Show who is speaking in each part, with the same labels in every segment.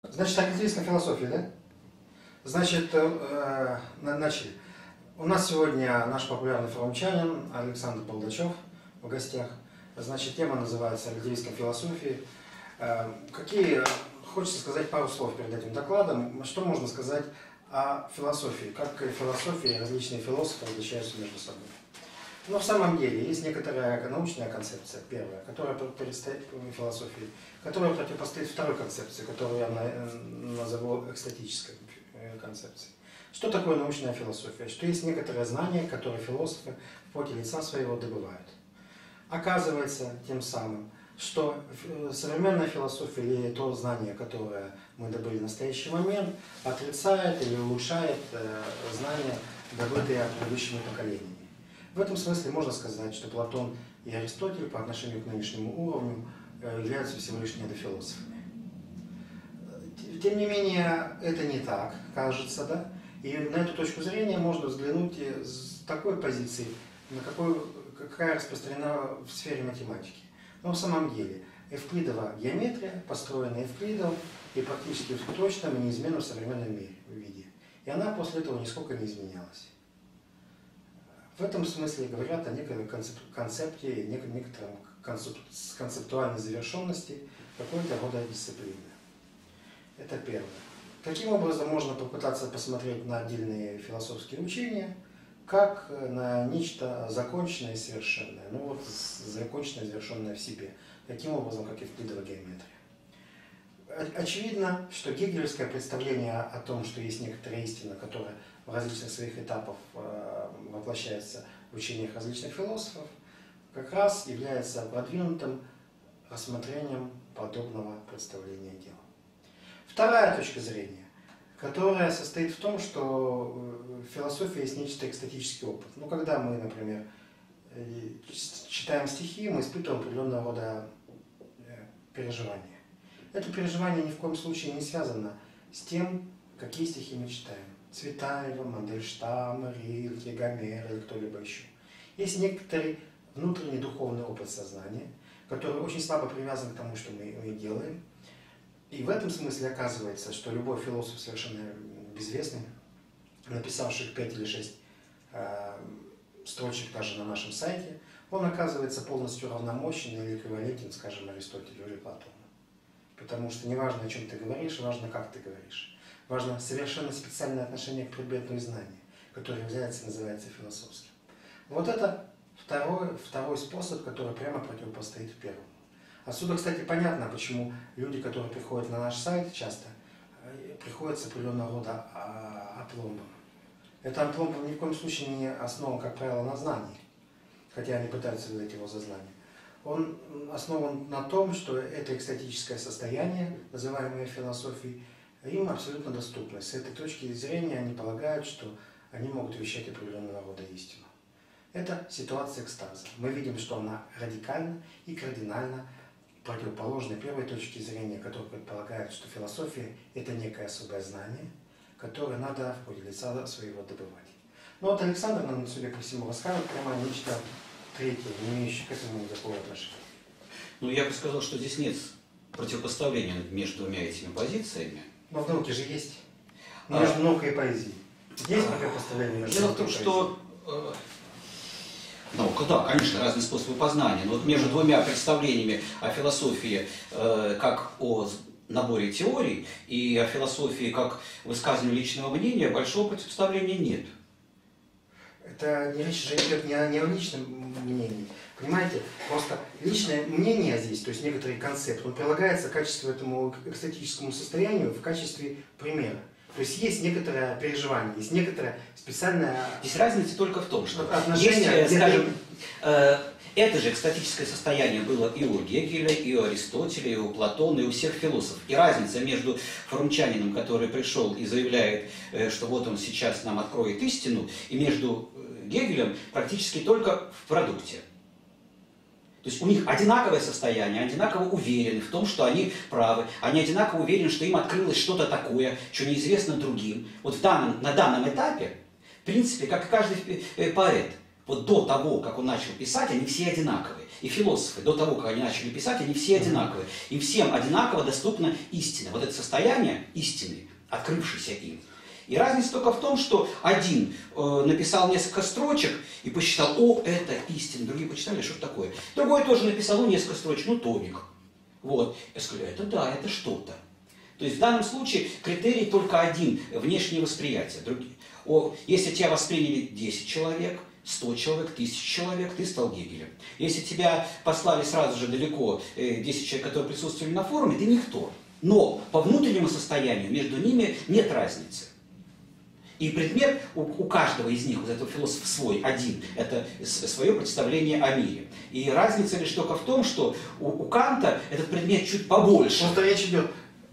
Speaker 1: Значит, о критической философии, да? Значит, начали. У нас сегодня наш популярный форумчанин Александр Болдачев в гостях. Значит, тема называется «О критической философии». Хочется сказать пару слов перед этим докладом. Что можно сказать о философии? Как в философии различные философы различаются между собой? Но в самом деле есть некоторая научная концепция, первая, которая предстоит философии, которая противостоит второй концепции, которую я назову экстатической концепцией. Что такое научная философия? Что есть некоторые знания, которые философы в поте лица своего добывают. Оказывается тем самым, что современная философия или то знание, которое мы добыли в настоящий момент, отрицает или улучшает знания, добытые предыдущими поколениями. В этом смысле можно сказать, что Платон и Аристотель по отношению к нынешнему уровню являются всего лишь недофилософами. Тем не менее, это не так, кажется, да? И на эту точку зрения можно взглянуть с такой позиции, какая распространена в сфере математики. Но в самом деле, эвклидова геометрия построена Эвклидом и практически в точном и неизменном современном мире виде. И она после этого нисколько не изменялась. В этом смысле говорят о некой концепте, некотором концептуальной завершенности какой-то рода дисциплины. Это первое. Таким образом, можно попытаться посмотреть на отдельные философские учения, как на нечто законченное и совершенное. Ну вот, законченное и завершенное в себе. Таким образом, как Эвклидова геометрия. Очевидно, что гегелевское представление о том, что есть некоторая истина, которая в различных своих этапах воплощается в учениях различных философов, как раз является продвинутым рассмотрением подобного представления дела. Вторая точка зрения, которая состоит в том, что в философии есть нечто экстатический опыт. Ну, когда мы, например, читаем стихи, мы испытываем определенного рода переживания. Это переживание ни в коем случае не связано с тем, какие стихи мы читаем. Цветаева, Мандельштама, Рильке, Гомера или кто-либо еще. Есть некоторый внутренний духовный опыт сознания, который очень слабо привязан к тому, что мы делаем. И в этом смысле оказывается, что любой философ совершенно безвестный, написавший 5 или 6 строчек даже на нашем сайте, он оказывается полностью равномощен или эквивалентен, скажем, Аристотелю или Платону. Потому что не важно, о чем ты говоришь, важно, как ты говоришь. Важно совершенно специальное отношение к предмету и знанию, которое называется философским. Вот это второй способ, который прямо противопостоит первому. Отсюда, кстати, понятно, почему люди, которые приходят на наш сайт, часто приходят с определенного рода опломбом. Это опломб ни в коем случае не основан, как правило, на знании, хотя они пытаются выдать его за знание. Он основан на том, что это экстатическое состояние, называемое философией, им абсолютно доступно. С этой точки зрения они полагают, что они могут вещать определенного рода истину. Это ситуация экстаза. Мы видим, что она радикально и кардинально противоположна первой точке зрения, которая предполагает, что философия – это некое особое знание, которое надо в поте лица своего добывать. Но вот Александр нам, судя по всему, расскажет прямо нечто третье, не имеющее к этому никакого отношения.
Speaker 2: Ну, я бы сказал, что здесь нет противопоставления между двумя этими позициями.
Speaker 1: Но в науке же есть. Между наукой и поэзией. Есть противопоставление между
Speaker 2: Дело в том, что наука, да, конечно, разные способы познания, но вот между двумя представлениями о философии как о наборе теорий и о философии как высказывании личного мнения большого противопоставления нет.
Speaker 1: Это речь же идет не о личном мнении. Понимаете, просто личное мнение здесь, то есть некоторый концепт, он прилагается в качестве этому экстатическому состоянию в качестве примера. То есть есть некоторое переживание, есть некоторое специальное...
Speaker 2: Здесь разница только в том, что
Speaker 1: отношение,
Speaker 2: есть, скажем, это же экстатическое состояние было и у Гегеля, и у Аристотеля, и у Платона, и у всех философов. И разница между форумчанином, который пришел и заявляет, что вот он сейчас нам откроет истину, и между Гегелем практически только в продукте. То есть у них одинаковое состояние, одинаково уверены в том, что они правы, они одинаково уверены, что им открылось что-то такое, что неизвестно другим. Вот на данном этапе, в принципе, как и каждый поэт, вот до того, как он начал писать, они все одинаковые. И философы, до того, как они начали писать, они все одинаковые. Им всем одинаково доступна истина. Вот это состояние истины, открывшееся им. И разница только в том, что один написал несколько строчек и посчитал, о, это истина. Другие почитали, что это такое. Другой тоже написал, несколько строчек, томик. Вот. Я сказал, это да, это что-то. То есть в данном случае критерий только один, внешнее восприятие. Если тебя восприняли 10 человек, 100 человек, 1000 человек, ты стал Гегелем. Если тебя послали сразу же далеко 10 человек, которые присутствовали на форуме, ты никто. Но по внутреннему состоянию между ними нет разницы. И предмет у каждого из них, вот этого философа свой, один, это свое представление о мире. И разница лишь только в том, что у Канта этот предмет чуть побольше.
Speaker 1: Просто речь идет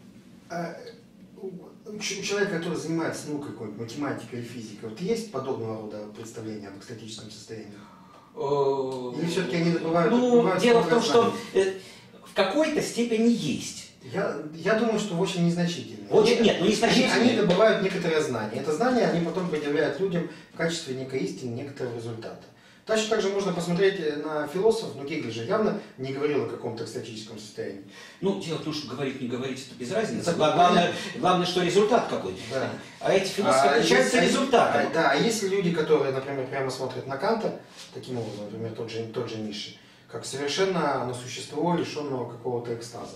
Speaker 1: у человека, который занимается наукой, какой-нибудь математикой или физикой, вот есть подобного рода представления об экстатическом состоянии? Или все-таки они добывают...
Speaker 2: Дело в том, что в какой-то степени есть.
Speaker 1: Я думаю, что очень незначительно.
Speaker 2: Незначительно.
Speaker 1: Они добывают некоторые знания. Это знания они потом предъявляют людям в качестве некой истины, некоторого результата. Точно так же можно посмотреть на философов, но Гегель же явно не говорил о каком-то экстатическом состоянии.
Speaker 2: Дело в том, что говорить, не говорить, это без разницы. Главное, что результат какой-то. Да. А эти философы отличаются результатом.
Speaker 1: А есть люди, которые, например, прямо смотрят на Канта, таким образом, например, тот же Ницше, как совершенно на существо, лишенного какого-то экстаза.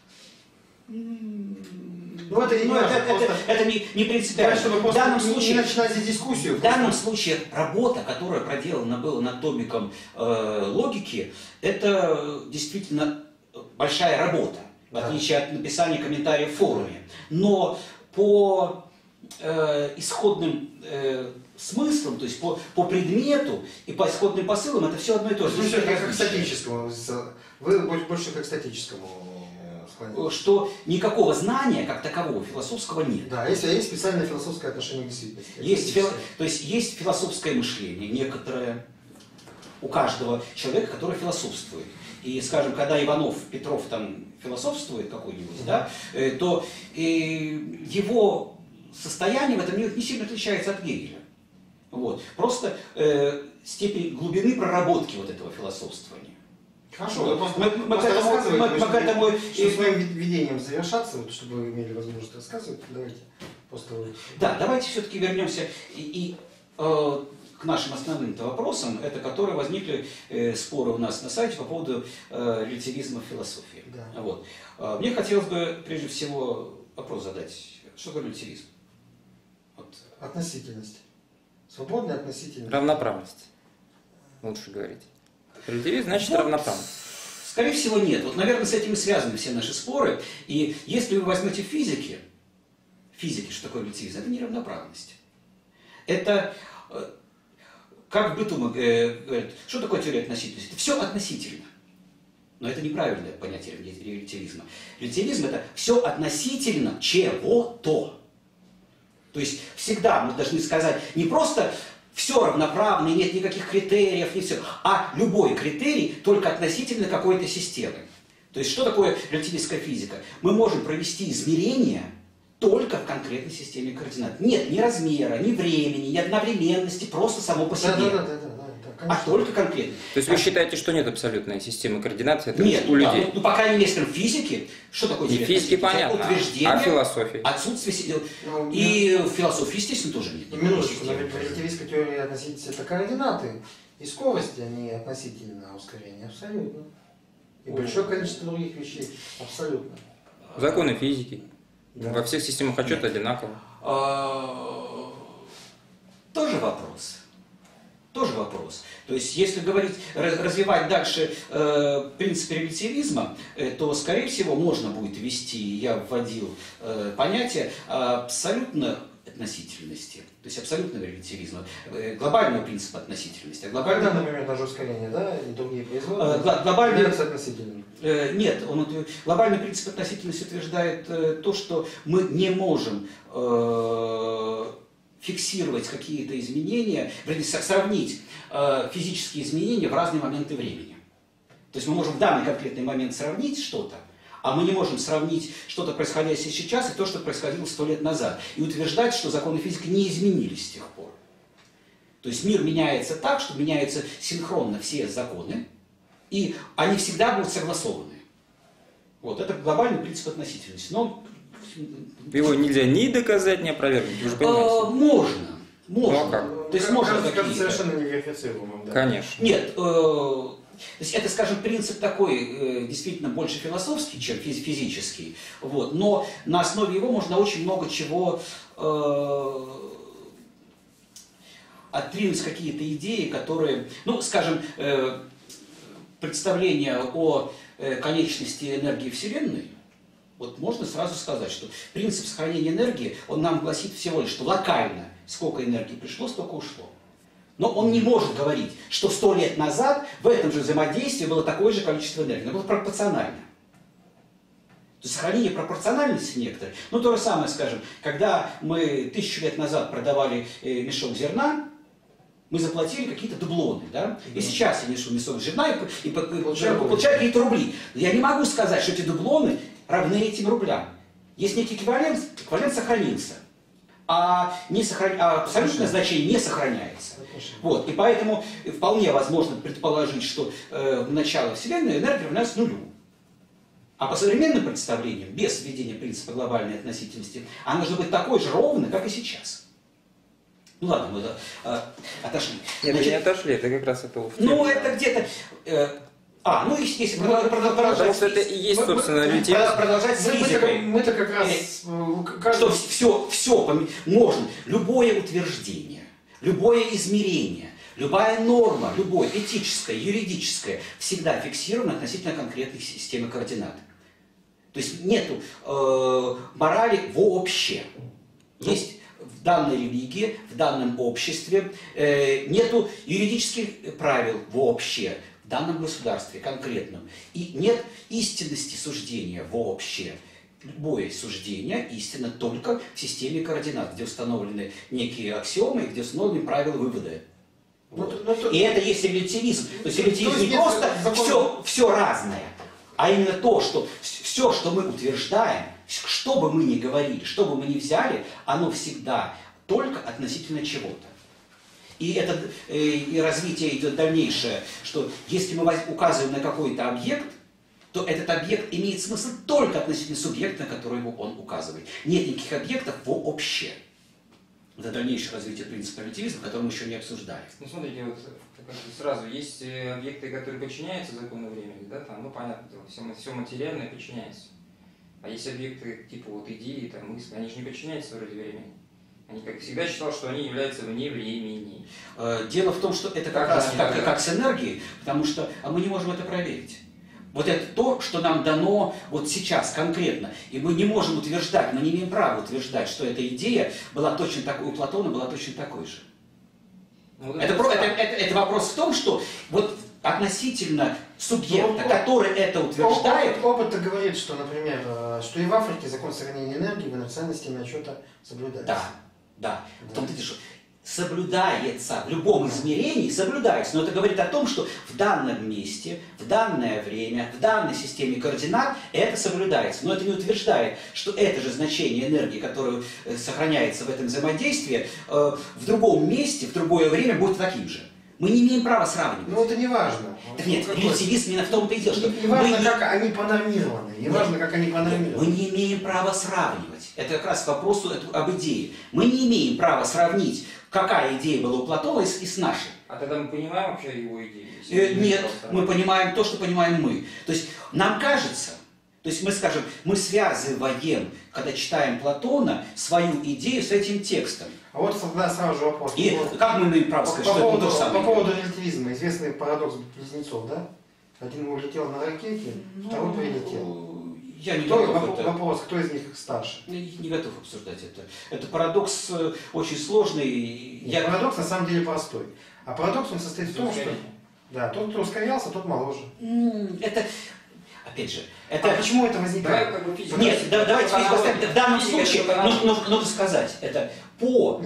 Speaker 2: Это не принципиально.
Speaker 1: Чтобы в данном случае не начинать здесь дискуссию.
Speaker 2: В данном случае работа, которая проделана была над томиком логики, это действительно большая работа, в отличие от написания комментариев в форуме. Но по исходным смыслам, то есть по предмету и по исходным посылам, это все одно и то же.
Speaker 1: Вы больше к экстатическому.
Speaker 2: Что никакого знания, как такового, философского нет.
Speaker 1: Да, есть специальное философское отношение к действительности.
Speaker 2: То есть есть философское мышление, некоторое у каждого человека, который философствует. И, скажем, когда Иванов, Петров там философствует какой-нибудь, да, то его состояние в этом не сильно отличается от Гегеля. Вот. Просто степень глубины проработки вот этого философствования.
Speaker 1: Хорошо, мы к этому своим введением завершаться, чтобы вы имели возможность рассказывать. Давайте просто...
Speaker 2: Да, давайте все-таки вернемся к нашим основным вопросам, это которые возникли споры у нас на сайте по поводу релятивизма в философии. Да. Вот. Мне хотелось бы прежде всего вопрос задать. Что такое релятивизм?
Speaker 1: Относительность. Свободная относительность.
Speaker 3: Равноправность. Лучше говорить. Релятивизм значит равноправность.
Speaker 2: Скорее всего, нет. Вот, наверное, с этим и связаны все наши споры. И если вы возьмете физики, что такое релятивизм? Это неравноправность. Это, как в быту говорят, что такое теория относительности? Это все относительно. Но это неправильное понятие релятивизма. Релятивизм – это все относительно чего-то. То есть всегда мы должны сказать не просто все равноправно, нет никаких критериев, не все, а любой критерий только относительно какой-то системы. То есть что такое релятивистская физика? Мы можем провести измерения только в конкретной системе координат. Нет ни размера, ни времени, ни одновременности, просто само по себе. А только конкретно.
Speaker 3: То есть вы считаете, что нет абсолютной системы координат? Это
Speaker 2: нет,
Speaker 3: у людей?
Speaker 2: По крайней мере, в физике, что такое
Speaker 3: теория относительности? Физики понятно,
Speaker 2: утверждение,
Speaker 3: а в философии?
Speaker 2: Отсутствие и в философии, естественно, тоже нет.
Speaker 1: Минуточку, но ведь в релятивистской теории относительности это координаты и скорости, они относительно ускорения, абсолютно. И большое количество других вещей, абсолютно.
Speaker 3: Законы физики. Да. Во всех системах отчета одинаково.
Speaker 2: Тоже вопрос. Тоже вопрос. То есть, если говорить, развивать дальше принципы релятивизма, то, скорее всего, можно будет ввести, я вводил понятие абсолютно относительности, то есть абсолютного релятивизма, глобального принципа относительности.
Speaker 1: Когда, например, даже ускорение, да, и другие производные,
Speaker 2: являются
Speaker 1: относительными?
Speaker 2: Нет, глобальный принцип относительности утверждает то, что мы не можем фиксировать какие-то изменения, сравнить физические изменения в разные моменты времени. То есть мы можем в данный конкретный момент сравнить что-то, а мы не можем сравнить что-то происходящее сейчас и то, что происходило 100 лет назад, и утверждать, что законы физики не изменились с тех пор. То есть мир меняется так, что меняются синхронно все законы, и они всегда будут согласованы. Вот, это глобальный принцип относительности. Но
Speaker 3: его нельзя ни доказать, ни опровергнуть, вы же понимаете.
Speaker 2: Можно.
Speaker 3: Ну, а как?
Speaker 2: То есть можно
Speaker 1: кажется совершенно неверифицируемым. Да.
Speaker 3: Конечно.
Speaker 2: Нет, то есть это, скажем, принцип такой, действительно больше философский, чем физический. Вот, но на основе его можно очень много чего отринуть, какие-то идеи, которые, ну, скажем, представление о конечности энергии Вселенной. Вот можно сразу сказать, что принцип сохранения энергии, он нам гласит всего лишь, что локально сколько энергии пришло, столько ушло. Но он не может говорить, что 100 лет назад в этом же взаимодействии было такое же количество энергии. Оно было пропорционально. То есть сохранение пропорциональности некоторой. Ну, то же самое, скажем, когда мы 1000 лет назад продавали мешок зерна, мы заплатили какие-то дублоны, да? И сейчас я нешу мешок зерна и получаю какие-то рубли. Я не могу сказать, что эти дублоны равны этим рублям. Есть некий эквивалент, эквивалент сохранился. А абсолютное значение не сохраняется. Вот. И поэтому вполне возможно предположить, что в начало Вселенной энергия равняется нулю. А по современным представлениям, без введения принципа глобальной относительности, она должна быть такой же ровной, как и сейчас. Ну ладно, мы отошли.
Speaker 3: Нет,
Speaker 2: Значит,
Speaker 3: не отошли, это как раз это...
Speaker 2: Ну, это где-то... если продолжать...
Speaker 3: Потому что это и есть, собственно, релятивизм.
Speaker 2: Продолжать с физикой.
Speaker 1: Мы-то как раз...
Speaker 2: Что все можно. Любое утверждение, любое измерение, любая норма, любое этическое, юридическое, всегда фиксировано относительно конкретной системы координат. То есть нету морали вообще. Есть в данной религии, в данном обществе, нету юридических правил вообще. В данном государстве конкретном. И нет истинности суждения вообще. Любое суждение истинно только в системе координат, где установлены некие аксиомы, где установлены правила вывода. Вот. И это есть релятивизм. То есть релятивизм не просто все разное, а именно то, что все, что мы утверждаем, что бы мы ни говорили, что бы мы ни взяли, оно всегда только относительно чего-то. И это и развитие идет дальнейшее, что если мы указываем на какой-то объект, то этот объект имеет смысл только относительно субъекта, на который он указывает. Нет никаких объектов вообще. Это дальнейшее развитие принципа релятивизма, который мы еще не обсуждали.
Speaker 3: Ну, смотрите, вот сразу есть объекты, которые подчиняются закону времени, да, там, ну, понятно, все материальное подчиняется. А есть объекты, типа вот идеи, там, мысли, они же не подчиняются вроде времени. Они, как всегда, считал, что они являются вне времени.
Speaker 2: Дело в том, что это как раз как с энергией, потому что мы не можем это проверить. Вот это то, что нам дано вот сейчас конкретно. И мы не можем утверждать, мы не имеем права утверждать, что эта идея была точно такой, у Платона была точно такой же. Ну, это вопрос в том, что вот относительно субъекта, который это утверждает...
Speaker 1: Опыт говорит, что, например, что и в Африке закон сохранения энергии в инерциальной системе отчета соблюдается.
Speaker 2: Да. В том-то и дело, что соблюдается в любом измерении, соблюдается. Но это говорит о том, что в данном месте, в данное время, в данной системе координат это соблюдается. Но это не утверждает, что это же значение энергии, которое сохраняется в этом взаимодействии, в другом месте, в другое время будет таким же. Мы не имеем права сравнивать.
Speaker 1: Ну это не важно.
Speaker 2: Так нет, релятивизм именно в том-то и дело, что...
Speaker 1: Не важно, как они понормированы. Не важно, как они понормированы.
Speaker 2: Мы не имеем права сравнивать. Это как раз к вопросу об идее. Мы не имеем права сравнить, какая идея была у Платона и с нашей.
Speaker 3: А тогда мы понимаем вообще его идею?
Speaker 2: Нет, мы понимаем то, что понимаем мы. То есть нам кажется, то есть мы скажем, мы связываем, когда читаем Платона, свою идею с этим текстом.
Speaker 1: А вот тогда сразу же вопрос.
Speaker 2: И как мы имеем право сказать, что это то же самое?
Speaker 1: По поводу релятивизма, известный парадокс близнецов, да? Один улетел на ракете, второй прилетел.
Speaker 2: Я не готов
Speaker 1: вопрос, кто из них старше?
Speaker 2: Не готов обсуждать это. Это парадокс очень сложный.
Speaker 1: Парадокс на самом деле простой. А парадокс он состоит в том, что да, тот, кто ускорялся, тот моложе.
Speaker 2: Это, опять же, это...
Speaker 1: А почему это возникает?
Speaker 2: Нет, давайте поставим. В данном случае нужно сказать, это по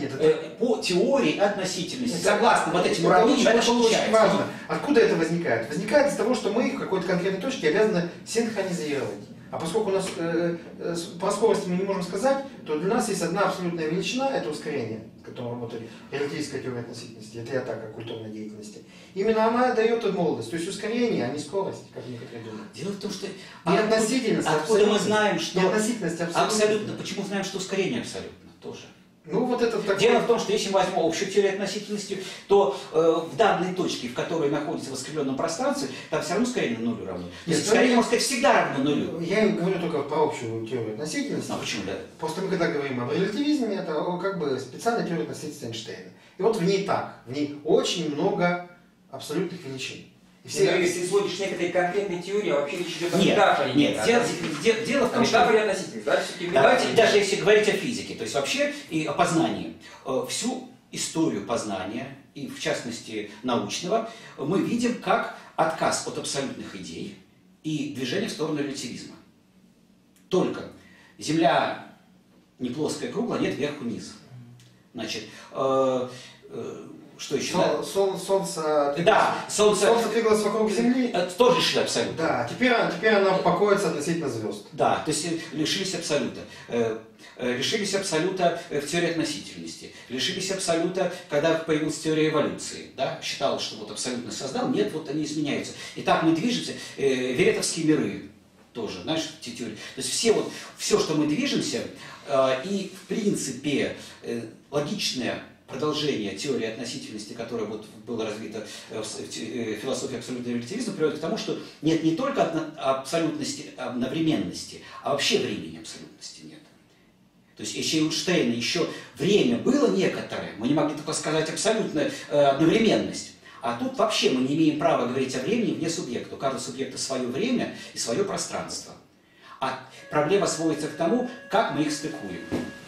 Speaker 2: теории относительности, согласно вот этим уравнениям, это получается.
Speaker 1: Очень важно. Откуда это возникает? Возникает из того, что мы в какой-то конкретной точке обязаны синхронизировать А поскольку у нас про скорость мы не можем сказать, то для нас есть одна абсолютная величина, это ускорение, которое работает релятивистская теория относительности, это и атака культурной деятельности. Именно она дает молодость, то есть ускорение, а не скорость, как некоторые думают.
Speaker 2: Дело в том, что
Speaker 1: И относительность,
Speaker 2: откуда мы знаем, что
Speaker 1: относительность
Speaker 2: абсолютно, почему знаем, что ускорение абсолютно тоже?
Speaker 1: Ну, вот это такое...
Speaker 2: Дело в том, что если мы возьмем общую теорию относительности, то в данной точке, в которой находится в искривленном пространстве, там все равно ускорение нулю равно. То есть ускорение, можно сказать, всегда равно нулю.
Speaker 1: Я говорю только про общую теорию относительности.
Speaker 2: А почему, да?
Speaker 1: Просто мы когда говорим об релятивизме, это как бы специальная теория относительности Эйнштейна. И вот в ней так, в ней очень много абсолютных величин.
Speaker 3: Все... Если исходишь некоторые конкретные теории, а вообще речь идет о
Speaker 2: метафоре. Нет, дело в том, что... Давайте, даже если говорить о физике, то есть вообще и о познании, всю историю познания, и в частности научного, мы видим как отказ от абсолютных идей и движение в сторону релятивизма. Только Земля не плоская, круглая, нет вверх-вниз. Значит, что еще?
Speaker 1: Солнце двигалось вокруг Земли.
Speaker 2: Это тоже решили абсолют.
Speaker 1: Да, теперь она покоится относительно звезд.
Speaker 2: Да, то есть лишились абсолюта. Лишились абсолюта в теории относительности. Лишились абсолюта, когда появилась теория эволюции. Да? Считалось, что вот абсолютно создал, нет, вот они изменяются. И так мы движемся. Веретовские миры тоже, знаешь, те теории. То есть все, что мы движемся, и в принципе логичное продолжение теории относительности, которая вот была развита в философии абсолютного релятивизма, приводит к тому, что нет не только абсолютности одновременности, а вообще времени абсолютности нет. То есть еще и у Эйнштейна еще время было некоторое, мы не могли только сказать абсолютная одновременность. А тут вообще мы не имеем права говорить о времени вне субъекта. У каждого субъекта свое время и свое пространство. А проблема сводится к тому, как мы их стыкуем.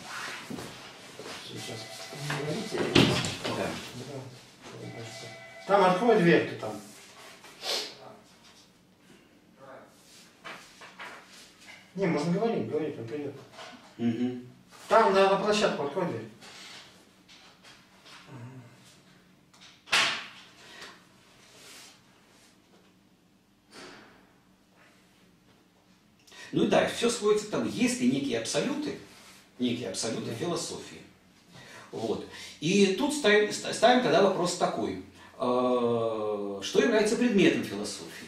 Speaker 1: Да. Там открой дверь, ты там. Не, можно говорить, он придет.
Speaker 2: Угу.
Speaker 1: Там на площадку открой дверь.
Speaker 2: Ну и да, все сводится к тому, есть ли некие абсолюты философии. Вот. И тут ставим тогда вопрос такой, что является предметом философии?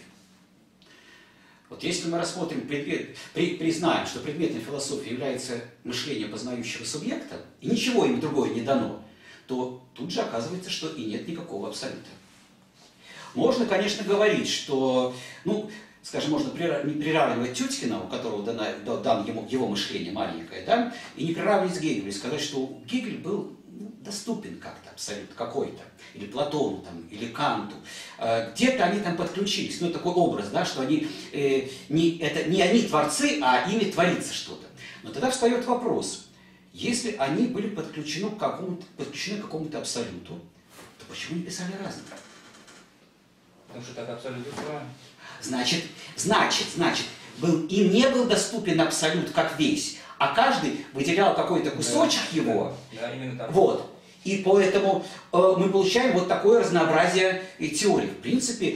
Speaker 2: Вот если мы рассмотрим признаем, что предметом философии является мышление познающего субъекта, и ничего им другое не дано, то тут же оказывается, что и нет никакого абсолюта. Можно, конечно, говорить, что, скажем, можно не приравнивать Тютькина, у которого дан его мышление маленькое, да, и не приравнивать Гегелю, и сказать, что Гегель был доступен как-то абсолютно какой-то, или Платону, там, или Канту. Где-то они там подключились, такой образ, да, что они, не они творцы, а ими творится что-то. Но тогда встает вопрос, если они были подключены к какому-то абсолюту, то почему не писали разное?
Speaker 3: Потому что так абсолют устроен.
Speaker 2: Значит, им не был доступен абсолют как весь, а каждый выделял какой-то кусочек его.
Speaker 3: Да, именно так.
Speaker 2: Вот. И поэтому мы получаем вот такое разнообразие теорий. В принципе,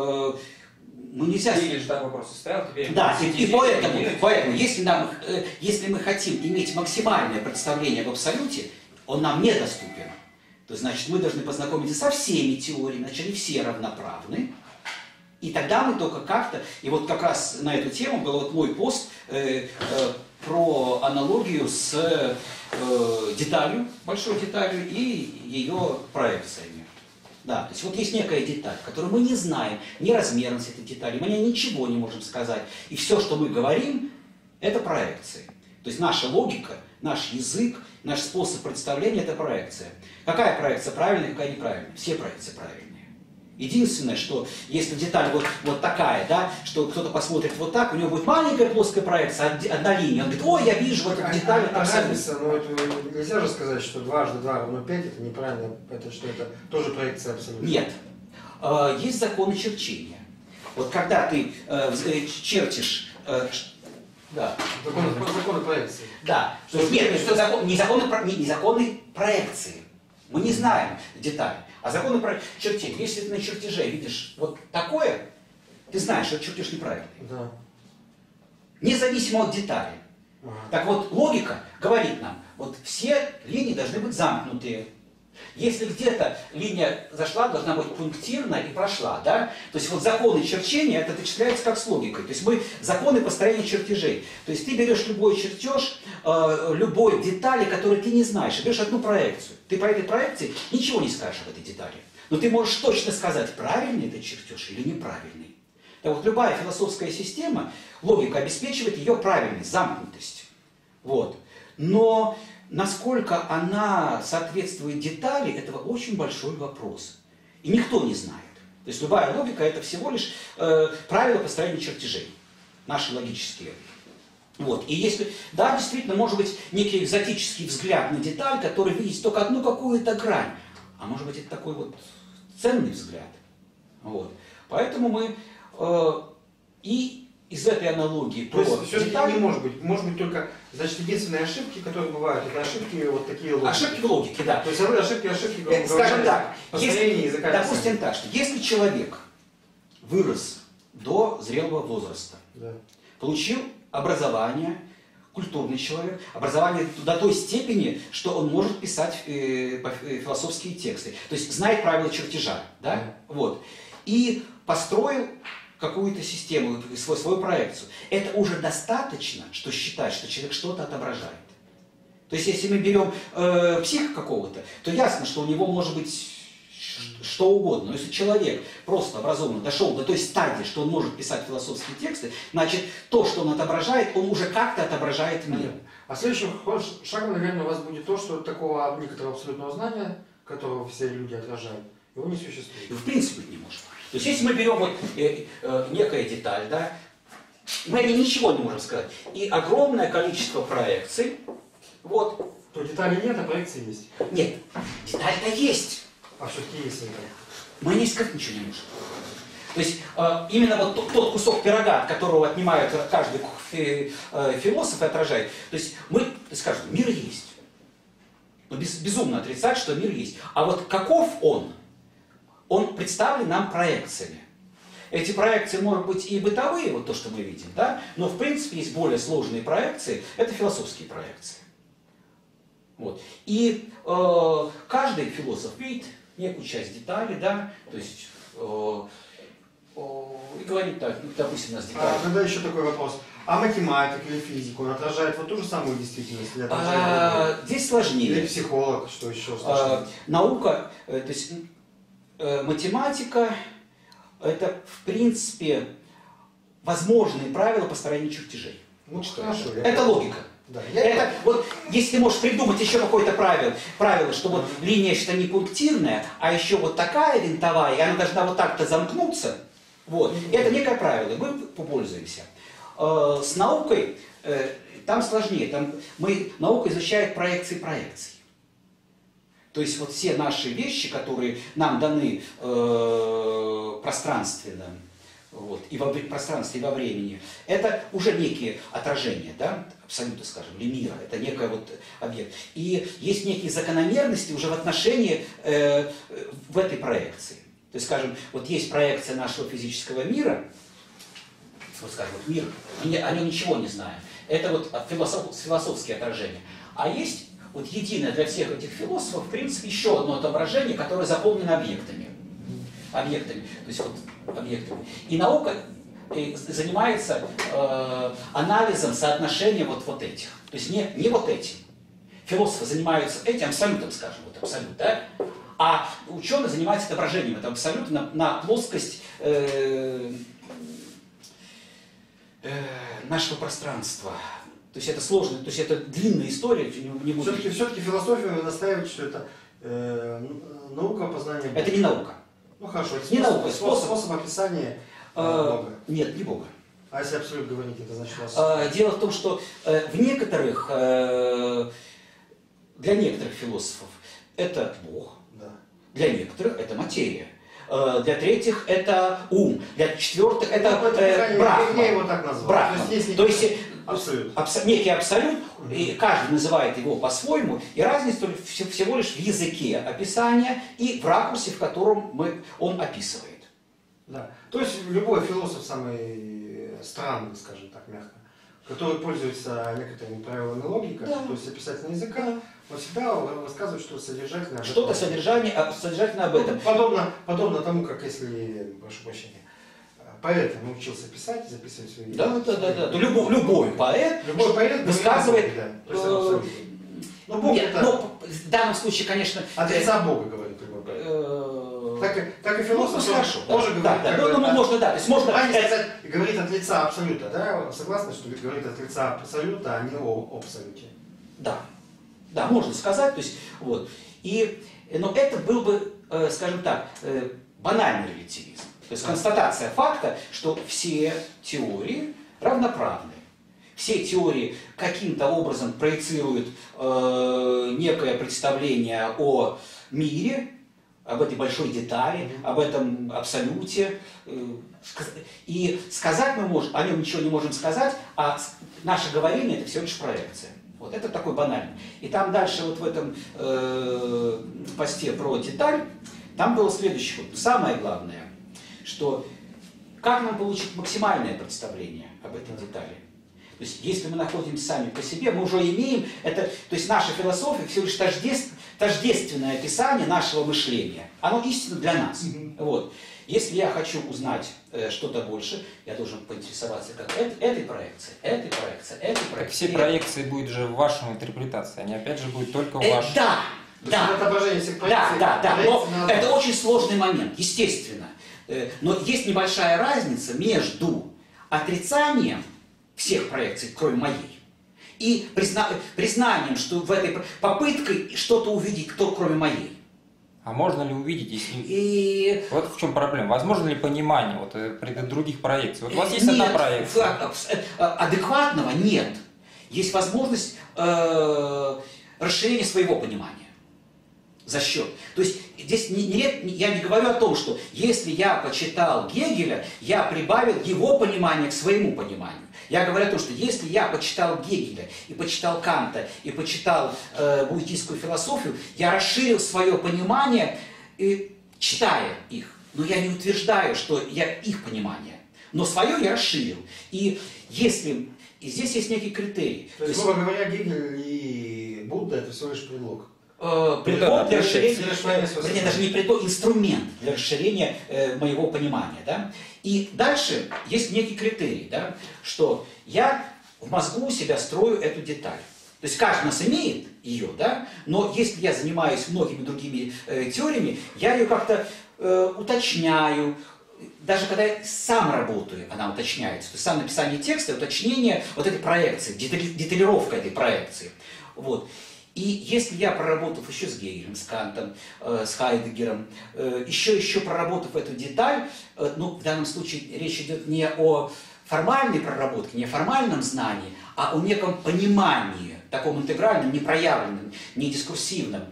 Speaker 2: мы нельзя...
Speaker 3: Гегель же так вопрос ставил, теперь...
Speaker 2: Да, и поэтому если мы хотим иметь максимальное представление об абсолюте, он нам недоступен. То значит, мы должны познакомиться со всеми теориями, значит, они все равноправны. И тогда мы только как-то... И вот как раз на эту тему был вот мой пост про аналогию с деталью, большой деталью и ее проекциями. Да, то есть вот есть некая деталь, которую мы не знаем, ни размерность этой детали, мы о ней ничего не можем сказать. И все, что мы говорим, это проекции. То есть наша логика, наш язык, наш способ представления – это проекция. Какая проекция правильная, какая неправильная? Все проекции правильные. Единственное, что если деталь вот такая, да, что кто-то посмотрит вот так, у него будет маленькая плоская проекция, одна линия, он говорит, ой, я вижу вот эту деталь.
Speaker 1: Разница, это нельзя же сказать, что 2 × 2 = 5, это неправильно, это что это тоже проекция абсолютно.
Speaker 2: Нет. Есть законы черчения. Вот когда ты чертишь... Да.
Speaker 1: Законы проекции.
Speaker 2: Да. То есть, нет, не законы проекции. Мы не знаем детали. А законы чертежа. Если ты на чертеже видишь вот такое, ты знаешь, что чертеж неправильный.
Speaker 1: Да.
Speaker 2: независимо от деталей. Так вот, логика говорит нам, вот все линии должны быть замкнутые. Если где-то линия зашла, должна быть пунктирна и прошла, да? То есть вот законы черчения, это вычисляется как с логикой. То есть мы законы построения чертежей. То есть ты берешь любой чертеж, любой детали, которые ты не знаешь, и берешь одну проекцию. Ты по этой проекции ничего не скажешь об этой детали. Но ты можешь точно сказать, правильный это чертеж или неправильный. Так вот, любая философская система, логика обеспечивает ее правильность, замкнутость. Вот. Но насколько она соответствует детали, это очень большой вопрос. И никто не знает. То есть любая логика это всего лишь правила построения чертежей. Наши логические. Вот. И если, да, действительно, может быть некий экзотический взгляд на деталь, который видит только одну какую-то грань. А может быть это такой вот ценный взгляд. Вот. Поэтому мы и из этой аналогии
Speaker 1: то есть все-таки не может быть только, значит, единственные ошибки, которые бывают, это ошибки вот такие логики.
Speaker 2: Ошибки в логике, да.
Speaker 1: То есть ошибки,
Speaker 2: скажем так,
Speaker 1: построение языка.
Speaker 2: Допустим так, что если человек вырос до зрелого возраста,
Speaker 1: да,
Speaker 2: получил образование, культурный человек, образование до той степени, что он может писать философские тексты, то есть знает правила чертежа, да? Вот, и построил какую-то систему, свою проекцию. Это уже достаточно, что считать, что человек что-то отображает. То есть, если мы берем психа какого-то, то ясно, что у него может быть что угодно. Но если человек просто образованно дошел до той стадии, что он может писать философские тексты, значит, то, что он отображает, он уже как-то отображает мир.
Speaker 1: А следующим шагом, наверное, у вас будет то, что такого некоторого абсолютного знания, которого все люди отражают, его не существует.
Speaker 2: В принципе, не может. То есть, если мы берем вот, некая деталь, да, мы о ней ничего не можем сказать, и огромное количество проекций, вот.
Speaker 1: То деталей нет, а проекции есть?
Speaker 2: Нет, деталь-то есть.
Speaker 1: А все-таки есть.
Speaker 2: Мы о ней сказать ничего не можем. То есть, именно вот тот кусок пирога, от которого отнимают каждый философ и отражает, то есть мы скажем, мир есть. Но безумно отрицать, что мир есть. А вот каков он представлен нам проекциями. Эти проекции могут быть и бытовые, вот то, что мы видим, да? Но в принципе есть более сложные проекции, это философские проекции. Вот. И каждый философ видит некую часть деталей, да, то есть и говорит так, ну, допустим, у нас детали.
Speaker 1: Тогда еще такой вопрос. А математик или физик, он отражает вот ту же самую действительность?
Speaker 2: Здесь сложнее.
Speaker 1: Или психолог, что еще сложнее?
Speaker 2: Наука, то есть математика, это в принципе возможные правила построения чертежей.
Speaker 1: Ну, хорошо.
Speaker 2: Это логика.
Speaker 1: Да,
Speaker 2: это, вот, если ты можешь придумать еще какое-то правило, что вот линия что не пунктирная, а еще вот такая винтовая, и она должна вот так-то замкнуться, вот, это некое правило, мы попользуемся. С наукой там сложнее, наука изучает проекции проекций. То есть вот все наши вещи, которые нам даны пространственно, вот, и в пространстве, и во времени, это уже некие отражения, да, абсолютно, скажем, или мира, это некий вот объект. И есть некие закономерности уже в отношении в этой проекции. То есть, скажем, вот есть проекция нашего физического мира, вот скажем, вот мир, о нем ничего не знаем. Это вот философские отражения. А есть вот единое для всех этих философов, в принципе, еще одно отображение, которое заполнено объектами. То есть вот объектами. И наука занимается анализом соотношения вот этих. То есть не вот этим. Философы занимаются этим абсолютом, скажем, вот абсолют, да? А ученые занимаются отображением этого абсолюта на плоскость нашего пространства. То есть это сложно, то есть это длинная история.
Speaker 1: Все-таки философия настаивает, что это наука познания Бога.
Speaker 2: Это не наука.
Speaker 1: Ну хорошо, это
Speaker 2: не наука,
Speaker 1: способ описания Бога.
Speaker 2: Нет, не Бога.
Speaker 1: А если абсолют говорить, это значит
Speaker 2: Дело в том, что в некоторых, для некоторых философов это Бог,
Speaker 1: да.
Speaker 2: Для некоторых это материя. Для третьих это ум, для четвертых это брахма.
Speaker 1: Я его так назвал.
Speaker 2: Брахма. То есть
Speaker 1: абсолют.
Speaker 2: Некий абсолют, и каждый называет его по-своему, и разница всего лишь в языке описания и в ракурсе, в котором он описывает.
Speaker 1: Да. То есть любой философ самый странный, скажем так, мягко, который пользуется некоторыми правилами логики,
Speaker 2: Да.
Speaker 1: то есть описательного языка,
Speaker 2: Да.
Speaker 1: он всегда рассказывает что-то содержательное.
Speaker 2: Что-то содержательно об этом.
Speaker 1: Подобно тому, как если, прошу прощения, поэт научился писать, записывать свои
Speaker 2: Да. То любой поэт высказывает.
Speaker 1: Но Бог
Speaker 2: Нет,
Speaker 1: это...
Speaker 2: но в данном случае, конечно...
Speaker 1: От лица Бога, говорит любой поэт. Так и философ
Speaker 2: хорошо,
Speaker 1: тоже говорит...
Speaker 2: можно, да. То есть можно
Speaker 1: сказать, говорит от лица абсолюта, да? Согласны, что говорит от лица абсолюта, а не о абсолюте?
Speaker 2: Да, можно сказать, то есть, вот. Но это был бы, скажем так, банальный релятивизм. То есть констатация факта, что все теории равноправны. Все теории каким-то образом проецируют некое представление о мире, об этой большой детали, об этом абсолюте. И сказать мы можем, о нем ничего не можем сказать, а наше говорение это всего лишь проекция. Вот это такой банальный. И там дальше вот в этом посте про деталь, там было следующее. Самое главное, что как нам получить максимальное представление об этой детали. То есть, если мы находимся сами по себе, мы уже имеем это, то есть наша философия всего лишь тождественное описание нашего мышления. Оно истинно для нас. Вот. Если я хочу узнать что-то больше, я должен поинтересоваться как этой проекцией.
Speaker 3: Все проекции будут же в вашей интерпретации, они опять же будут только в вашей.
Speaker 2: Да, но это очень сложный момент, естественно. Но есть небольшая разница между отрицанием всех проекций, кроме моей, и признанием, что в этой попыткой что-то увидеть, кроме моей.
Speaker 3: А можно ли увидеть, если... Вот в чем проблема. Возможно ли понимание при других проекций? Вот у вас есть одна проекция.
Speaker 2: Адекватного нет. Есть возможность расширения своего понимания. За счет. То есть здесь я не говорю о том, что если я почитал Гегеля, я прибавил его понимание к своему пониманию. Я говорю о том, что если я почитал Гегеля, и почитал Канта, и почитал буддийскую философию, я расширил свое понимание, читая их. Но я не утверждаю, что я их понимание. Но свое я расширил. И здесь есть некий критерий.
Speaker 1: То есть, грубо говоря, Гегель и Будда это всего лишь предлог.
Speaker 2: Предлог для расширения, даже не предлог, инструмент для расширения моего понимания. Да? И дальше есть некий критерий, да, что я в мозгу у себя строю эту деталь. То есть каждый нас имеет ее, да, но если я занимаюсь многими другими теориями, я ее как-то уточняю. Даже когда я сам работаю, она уточняется. То есть сам написание текста, уточнение вот этой проекции, деталировка этой проекции. Вот. И если я, проработав еще с Гегелем, с Кантом, с Хайдеггером, еще проработав эту деталь, в данном случае речь идет не о формальной проработке, не о формальном знании, а о неком понимании, таком интегральном, не проявленном, не дискурсивном,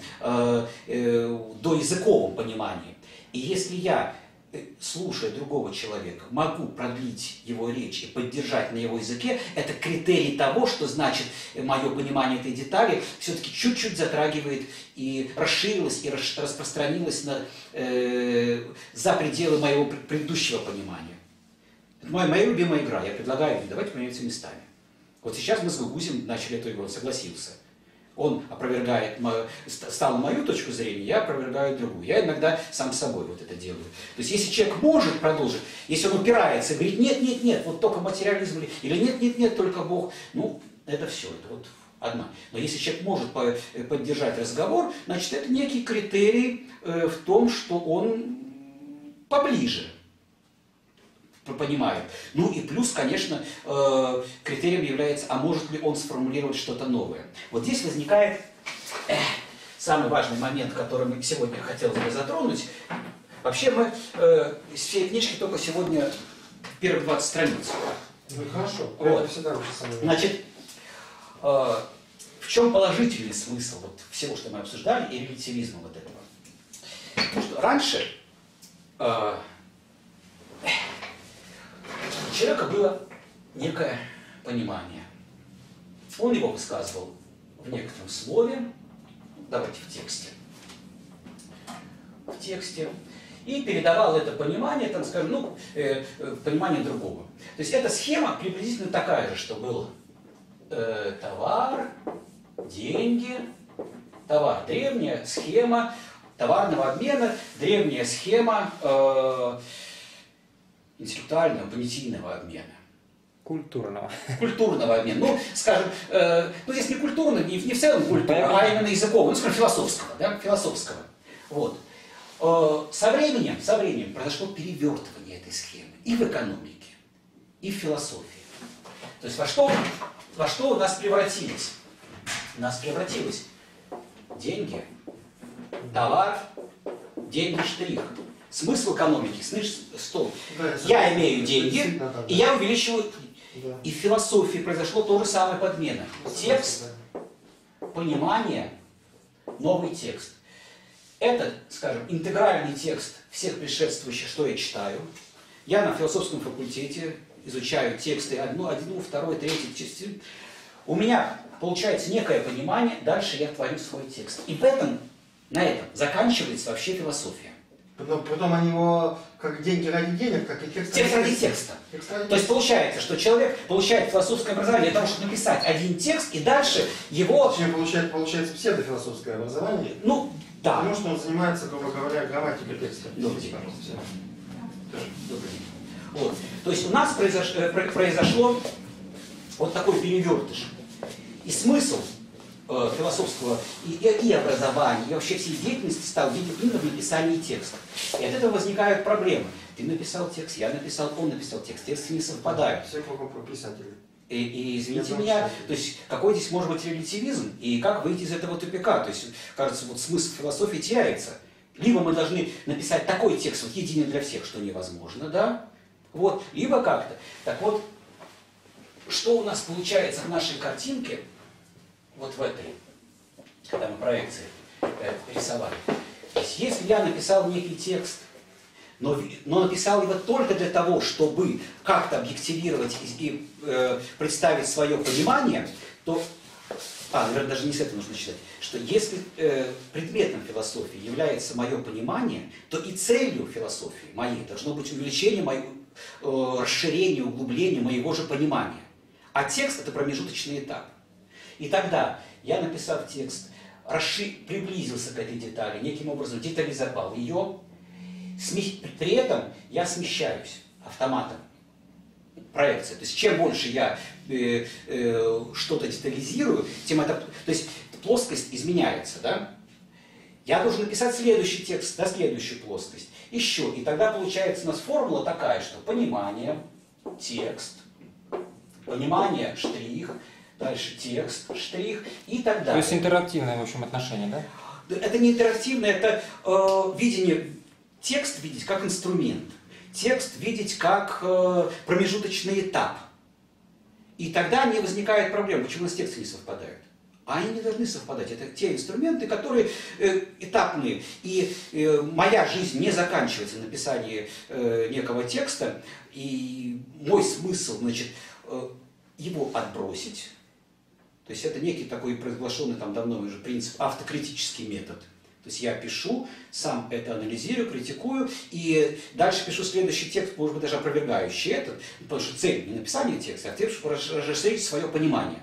Speaker 2: доязыковом понимании. И если я, слушая другого человека, могу продлить его речь и поддержать на его языке, это критерий того, что значит мое понимание этой детали все-таки чуть-чуть затрагивает и расширилось, и распространилось за пределы моего предыдущего понимания. Это моя любимая игра. Я предлагаю, давайте поменяемся местами. Вот сейчас мы с Гугузем начали эту игру, он согласился. Он опровергает, стал мою точку зрения, я опровергаю другую. Я иногда сам с собой вот это делаю. То есть если человек может продолжить, если он упирается и говорит, нет, вот только материализм, или нет, только Бог, это все, это вот одна. Но если человек может поддержать разговор, значит это некий критерий в том, что он поближе понимает. И плюс, конечно, критерием является, а может ли он сформулировать что-то новое. Вот здесь возникает самый важный момент, который мы сегодня хотелось бы затронуть. Вообще мы из всей книжки только сегодня первых 20 страниц.
Speaker 1: Хорошо.
Speaker 2: Вот.
Speaker 1: Это всегда лучше самое.
Speaker 2: Значит, в чем положительный смысл всего, что мы обсуждали, и релятивизма вот этого? Потому что раньше у человека было некое понимание. Он его высказывал в некотором слове, давайте в тексте, и передавал это понимание, понимание другого. То есть эта схема приблизительно такая же, что был товар, деньги, товар, древняя схема товарного обмена, древняя схема интеллектуального, понятийного обмена.
Speaker 3: Культурного.
Speaker 2: Культурного обмена. Ну, скажем, ну здесь не культурно, не в целом культура, а именно языкового, ну, скажем, философского, да, философского. Вот. Со временем произошло перевертывание этой схемы и в экономике, и в философии. То есть во что у нас превратилось? У нас превратилось деньги, товар, деньги, штрих. Смысл экономики, стол.
Speaker 1: Да,
Speaker 2: я имею деньги, и я увеличиваю.
Speaker 1: Да.
Speaker 2: И в философии произошло то же самое подмена. Текст, понимание, новый текст. Это, скажем, интегральный текст всех предшествующих, что я читаю. Я на философском факультете изучаю тексты одну, второй, третий части. У меня получается некое понимание, дальше я творю свой текст. И на этом заканчивается вообще философия.
Speaker 1: Потом они его, как деньги ради денег, как и текст
Speaker 2: ради текста. То есть получается, что человек получает философское образование для того, чтобы написать один текст, и дальше его...
Speaker 1: Получается псевдофилософское образование.
Speaker 2: Ну, да.
Speaker 1: Потому что он занимается, грубо говоря, грамматикой текста.
Speaker 2: Добрый день. Вот. То есть у нас произошло вот такой перевертыш. И смысл философского и образования, и вообще всей деятельности стал именно в написании текста. И от этого возникают проблемы. Ты написал текст, я написал, он написал текст, тексты не совпадают.
Speaker 1: Все кругом писатели.
Speaker 2: И извините меня, то есть какой здесь может быть релятивизм и как выйти из этого тупика? То есть, кажется, вот смысл философии теряется. Либо мы должны написать такой текст, вот единый для всех, что невозможно, да? Вот, либо как-то. Так вот, что у нас получается в нашей картинке, вот в этой, когда мы проекции рисовали. То есть, если я написал некий текст, но написал его только для того, чтобы как-то объективировать и представить свое понимание, то, наверное, даже не с этого нужно считать, что если предметом философии является мое понимание, то и целью философии моей должно быть увеличение, расширение, углубление моего же понимания. А текст – это промежуточный этап. И тогда я, написав текст, приблизился к этой детали, неким образом детализовал ее. При этом я смещаюсь автоматом проекции. То есть чем больше я что-то детализирую, тем то есть плоскость изменяется. Да? Я должен написать следующий текст на следующую плоскость. Еще. И тогда получается у нас формула такая, что понимание, текст, понимание, штрих, дальше текст, штрих и так далее.
Speaker 3: То есть интерактивное, в общем, отношение, да?
Speaker 2: Это не интерактивное, это видение. Текст видеть как инструмент, текст видеть как промежуточный этап. И тогда не возникает проблем, почему у нас тексты не совпадают. А они не должны совпадать. Это те инструменты, которые этапные. И моя жизнь не заканчивается на написании некого текста. И мой смысл, значит, его отбросить. То есть это некий такой провозглашенный там давно уже принцип, автокритический метод. То есть я пишу, сам это анализирую, критикую, и дальше пишу следующий текст, может быть, даже опровергающий этот, потому что цель не написание текста, а цель, чтобы расширить свое понимание.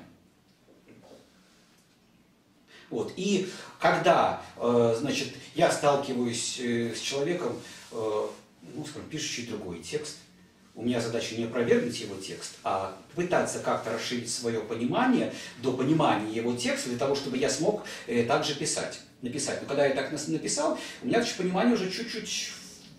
Speaker 2: Вот. И когда, значит, я сталкиваюсь с человеком, ну, скажем, пишущий другой текст, у меня задача не опровергнуть его текст, а пытаться как-то расширить свое понимание до понимания его текста, для того, чтобы я смог также написать. Но когда я так написал, у меня понимание уже чуть-чуть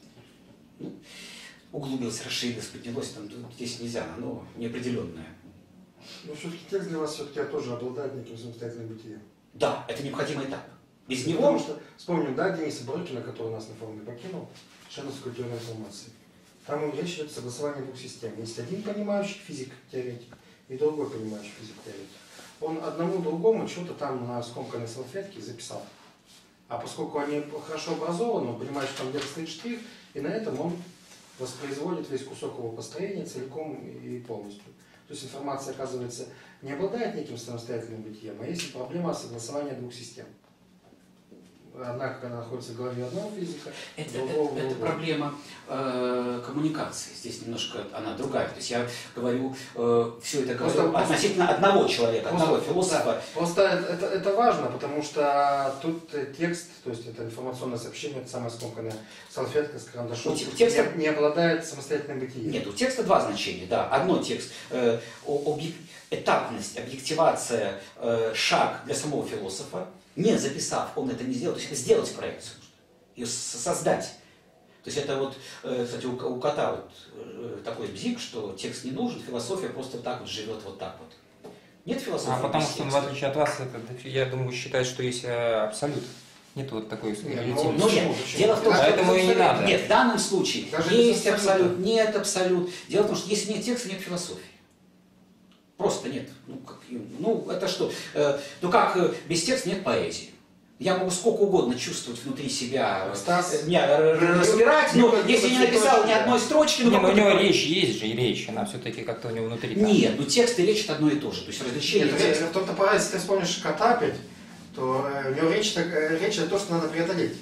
Speaker 2: углубилось, расширилось, поднялось. Там, здесь нельзя, оно неопределенное.
Speaker 1: Но все-таки текст для вас все-таки тоже обладает неким самостоятельным бытием.
Speaker 2: Да, это необходимый этап. Без него...
Speaker 1: Потому что, вспомним, да, Дениса Брокина, который нас на форуме покинул, Шеновскую теорию информации. Там речь идет о согласовании двух систем. Есть один понимающий физик-теоретик и другой понимающий физик-теоретик. Он одному другому что-то там на скомканной салфетке записал. А поскольку они хорошо образованы, он понимает, что там где-то стоит штрих, и на этом он воспроизводит весь кусок его построения целиком и полностью. То есть информация, оказывается, не обладает неким самостоятельным бытием, а есть проблема согласования двух систем. одна как она находится в голове одного физика,
Speaker 2: Это проблема коммуникации. Здесь немножко она другая. То есть я говорю, все это говорю относительно одного человека, одного философа.
Speaker 1: Да, просто это важно, потому что тут текст, то есть это информационное сообщение, это самая скомканная салфетка с карандашом,
Speaker 2: текста
Speaker 1: не обладает самостоятельным бытием.
Speaker 2: Нет, у текста два значения. Да. Одно текст, этапность, объективация, шаг для самого философа. Не записав, он это не сделал. То есть это сделать проекцию нужно, ее создать. То есть это вот, кстати, у кота вот такой бзик, что текст не нужен, философия просто так вот живет вот так вот. Нет философии.
Speaker 3: А потому что, в отличие от вас, я думаю, считает, что есть абсолют. Нет вот такой
Speaker 2: Ну нет, дело в том, что
Speaker 3: поэтому и не надо.
Speaker 2: Нет, в данном случае
Speaker 1: даже
Speaker 2: есть абсолют, нет абсолют. Дело в том, что если нет текста, нет философии. Просто нет. Это что? Как без текста нет поэзии. Я могу сколько угодно чувствовать внутри себя, распирать, но если не написал ни одной строчки...
Speaker 3: у него речь есть же, и речь, она все-таки как-то у него внутри.
Speaker 2: Нет, текст и речь это одно и то же. То есть различение...
Speaker 1: В том-то пора, если ты вспомнишь кота опять, то у него речь это то, что надо преодолеть.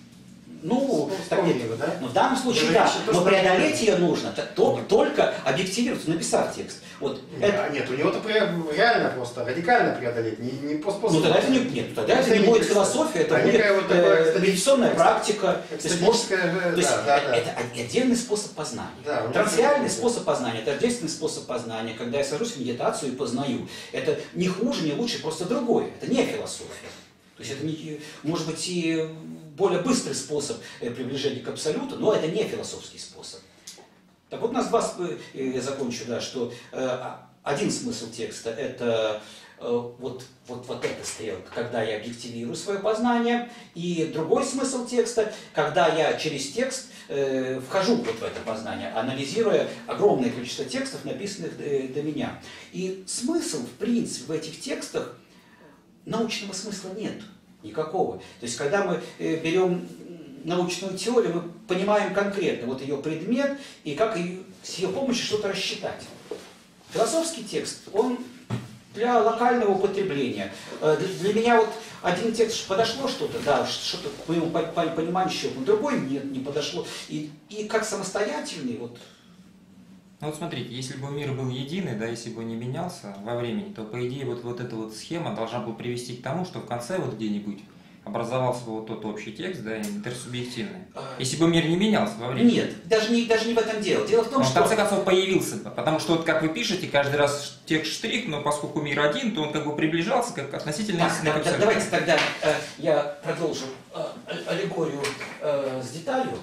Speaker 2: Да? В данном случае да, но преодолеть ее нужно только объективировать, написав текст.
Speaker 1: Нет, у него-то реально просто радикально преодолеть, не по способу.
Speaker 2: Тогда это не будет философия, это будет медитационная практика. Это отдельный способ познания. Трансреальный способ познания, это отдельный способ познания. Когда я сажусь в медитацию и познаю, это не хуже, не лучше, просто другое. Это не философия. То есть это может быть и более быстрый способ приближения к абсолюту, но это не философский способ. Так вот у нас я закончу, да, что один смысл текста это вот эта стрелка, когда я объективирую свое познание, и другой смысл текста, когда я через текст вхожу вот в это познание, анализируя огромное количество текстов, написанных до меня. И смысл, в принципе, в этих текстах, научного смысла нет никакого. То есть, когда мы берем научную теорию, мы понимаем конкретно вот ее предмет и как с ее помощью что-то рассчитать. Философский текст, он для локального употребления. Для меня вот один текст подошло что-то, да, что-то по моему пониманию щелкнул, другой нет, не подошло. И как самостоятельный вот.
Speaker 3: Ну вот смотрите, если бы мир был единый, да, если бы он не менялся во времени, то по идее вот эта вот схема должна была привести к тому, что в конце вот где-нибудь образовался бы вот тот общий текст, да, интерсубъективный. Если бы мир не менялся во времени.
Speaker 2: Нет, даже не в этом дело. Дело в том, что...
Speaker 3: в конце концов появился бы, потому что вот как вы пишете, каждый раз текст штрих, но поскольку мир один, то он как бы приближался как относительно истины.
Speaker 2: Давайте тогда я продолжу аллегорию с деталью.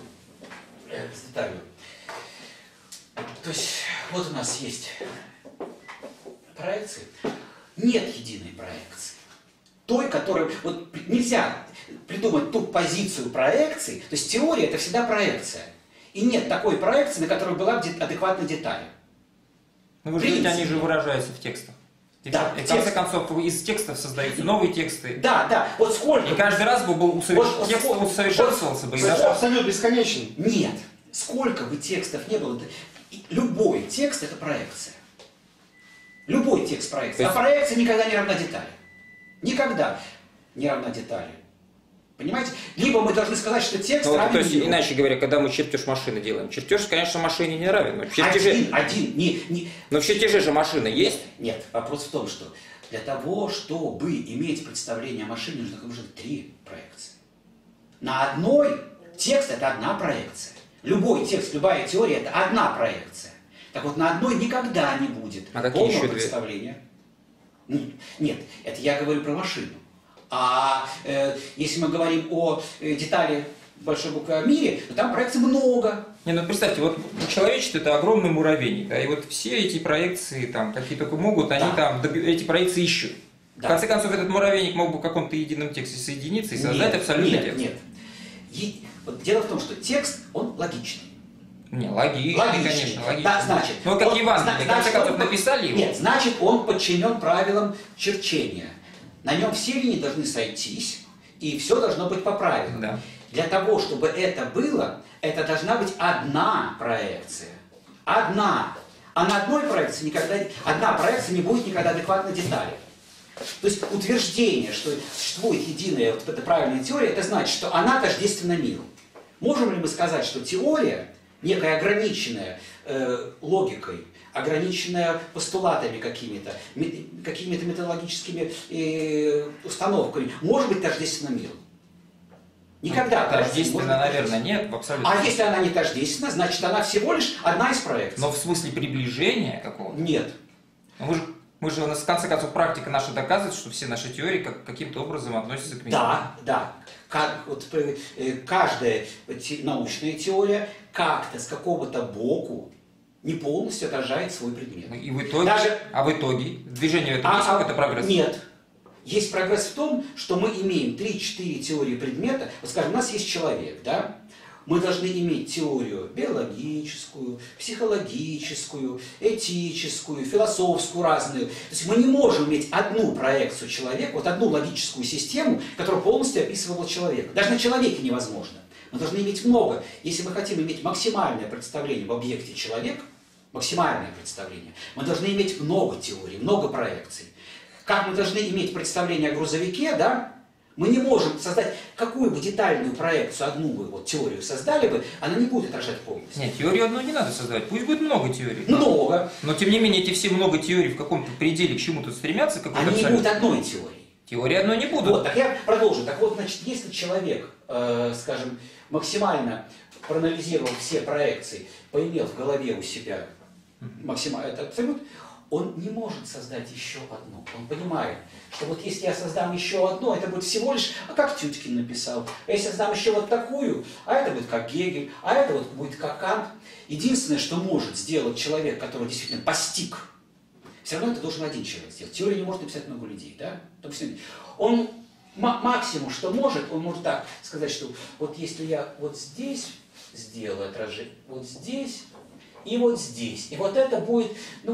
Speaker 2: То есть вот у нас есть проекции. Нет единой проекции. Той, которая... Вот нельзя придумать ту позицию проекции. То есть теория это всегда проекция. И нет такой проекции, на которой была адекватная деталь.
Speaker 3: Ну вы же видите, они же выражаются в текстах. И в конце концов из текстов создаются новые тексты.
Speaker 2: Да. Вот сколько...
Speaker 3: И каждый раз бы текст усовершенствовался бы.
Speaker 1: Абсолютно бесконечен.
Speaker 2: Нет. Сколько бы текстов не было... Любой текст это проекция. Любой текст проекция. А проекция никогда не равна детали. Никогда не равна детали. Понимаете? Либо мы должны сказать, что текст равен...
Speaker 3: То есть, иначе говоря, когда мы чертеж машины делаем, чертеж, конечно, машине не равен. Но но в чертеже же машина есть?
Speaker 2: Нет. Вопрос в том, что для того, чтобы иметь представление о машине, нужно три проекции. На одной текст это одна проекция. Любой текст, любая теория это одна проекция. Так вот, на одной никогда не будет полного представления. Нет, это я говорю про машину. А если мы говорим о детали большой буквы о мире, то там проекций много.
Speaker 3: Представьте, вот человечество это огромный муравейник, да, и вот все эти проекции, там, какие только могут, они там эти проекции ищут. Да. В конце концов, этот муравейник мог бы в каком-то едином тексте соединиться и создать абсолютный текст.
Speaker 2: Нет. Вот дело в том, что текст, он логичный.
Speaker 3: Логичный, конечно, логичный.
Speaker 2: Да, значит,
Speaker 3: но как Евангелие, в конце концов, написали его.
Speaker 2: Нет, значит, он подчинен правилам черчения. На нем все линии должны сойтись, и все должно быть по правилам.
Speaker 3: Да.
Speaker 2: Для того, чтобы это было, это должна быть одна проекция. Одна. А на одной проекции одна проекция не будет никогда адекватной детали. То есть утверждение, что существует единая вот эта правильная теория, это значит, что она тождественна миру. Можем ли мы сказать, что теория, некая ограниченная логикой, ограниченная постулатами какими-то методологическими установками, может быть тождественна миру? Никогда.
Speaker 3: Тождественно, наверное, нет, абсолютно.
Speaker 2: А если она не тождественна, значит она всего лишь одна из проекций.
Speaker 3: Но в смысле приближения какого-то?
Speaker 2: Нет.
Speaker 3: Мы же, в конце концов, практика наша доказывает, что все наши теории каким-то образом относятся к миру.
Speaker 2: Да. Каждая научная теория как-то с какого-то боку не полностью отражает свой предмет.
Speaker 3: И в итоге, в итоге движение в этом есть какой-то прогресс?
Speaker 2: Нет. Есть прогресс в том, что мы имеем 3-4 теории предмета. Вот скажем, у нас есть человек, да? Мы должны иметь теорию биологическую, психологическую, этическую, философскую разную. То есть мы не можем иметь одну проекцию человека, вот одну логическую систему, которая полностью описывала человека. Даже на человеке невозможно. Мы должны иметь много. Если мы хотим иметь максимальное представление об объекте человек, максимальное представление, мы должны иметь много теорий, много проекций. Как мы должны иметь представление о грузовике, да? Мы не можем создать какую бы детальную проекцию, одну бы вот теорию создали бы, она не будет отражать полностью.
Speaker 3: Нет, теорию одну не надо создавать, пусть будет много теорий.
Speaker 2: Много.
Speaker 3: Но тем не менее эти все много теорий в каком-то пределе к чему-то стремятся.
Speaker 2: Они не будут одной теорией.
Speaker 3: Теории одной не будут.
Speaker 2: Вот, так я продолжу. Так вот, значит, если человек, скажем, максимально проанализировал все проекции, поимел в голове у себя максимально этот абсолют, он не может создать еще одну. Он понимает, что вот если я создам еще одну, это будет всего лишь, как Тюткин написал. А если я создам еще вот такую, а это будет как Гегель, а это вот будет как Кант. Единственное, что может сделать человек, который действительно постиг, все равно это должен один человек сделать. Теорию не может написать много людей, да? Он максимум, что может, он может так сказать, что вот если я вот здесь сделаю отражение, вот здесь и вот здесь, и вот это будет,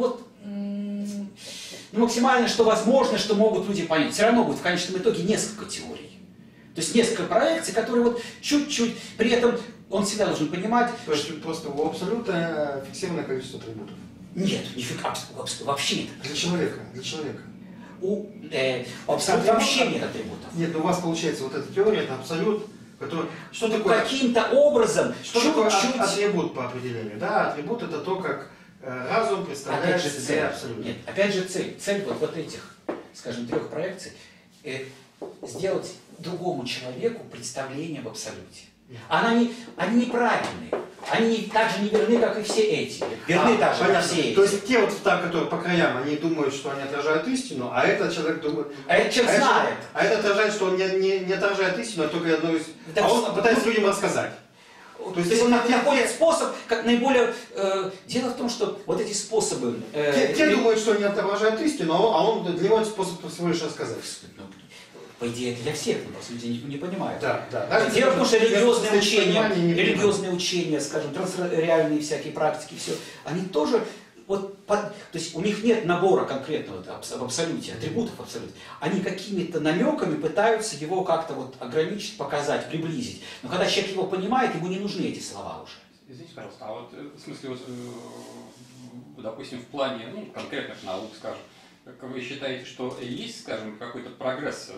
Speaker 2: максимально, что возможно, что могут люди понять. Все равно будет в конечном итоге несколько теорий. То есть несколько проекций, которые вот чуть-чуть, при этом он всегда должен понимать...
Speaker 1: То есть просто у абсолюта фиксированное количество атрибутов?
Speaker 2: Нет, вообще нет.
Speaker 1: Для человека.
Speaker 2: У абсолюта вообще нет атрибутов.
Speaker 1: Нет, у вас получается вот эта теория, это абсолют, который... Что такое?
Speaker 2: Каким-то образом...
Speaker 1: Что такое атрибут по определению? Да, атрибут это то, как разум представляет себе абсолют.
Speaker 2: Нет, опять же цель. Цель вот этих, скажем, 3 проекций сделать другому человеку представление об абсолюте. Они неправильные. Они так же не верны, как и все эти. Верны также, как все эти.
Speaker 1: То есть те вот, которые по краям, они думают, что они отражают истину, а этот человек думает...
Speaker 2: А этот человек знает.
Speaker 1: А это отражает, что он не отражает истину, а только одно из... А он пытается людям рассказать.
Speaker 2: То есть он находит способ, как наиболее... дело в том, что вот эти способы...
Speaker 1: Те думают, что они отображают истину, а он для него этот способ всего лишь рассказать.
Speaker 2: По идее, это для всех, но просто люди не понимают.
Speaker 1: Да.
Speaker 2: Дело в том, что религиозные учения, скажем, трансреальные всякие практики, все, они тоже... то есть у них нет набора конкретного об абсолюте, атрибутов абсолюта. Они какими-то намеками пытаются его как-то вот ограничить, показать, приблизить. Но когда человек его понимает, ему не нужны эти слова уже.
Speaker 4: Извините, пожалуйста, а вот в смысле, допустим, в плане конкретных наук, скажем, как вы считаете, что есть, скажем, какой-то прогресс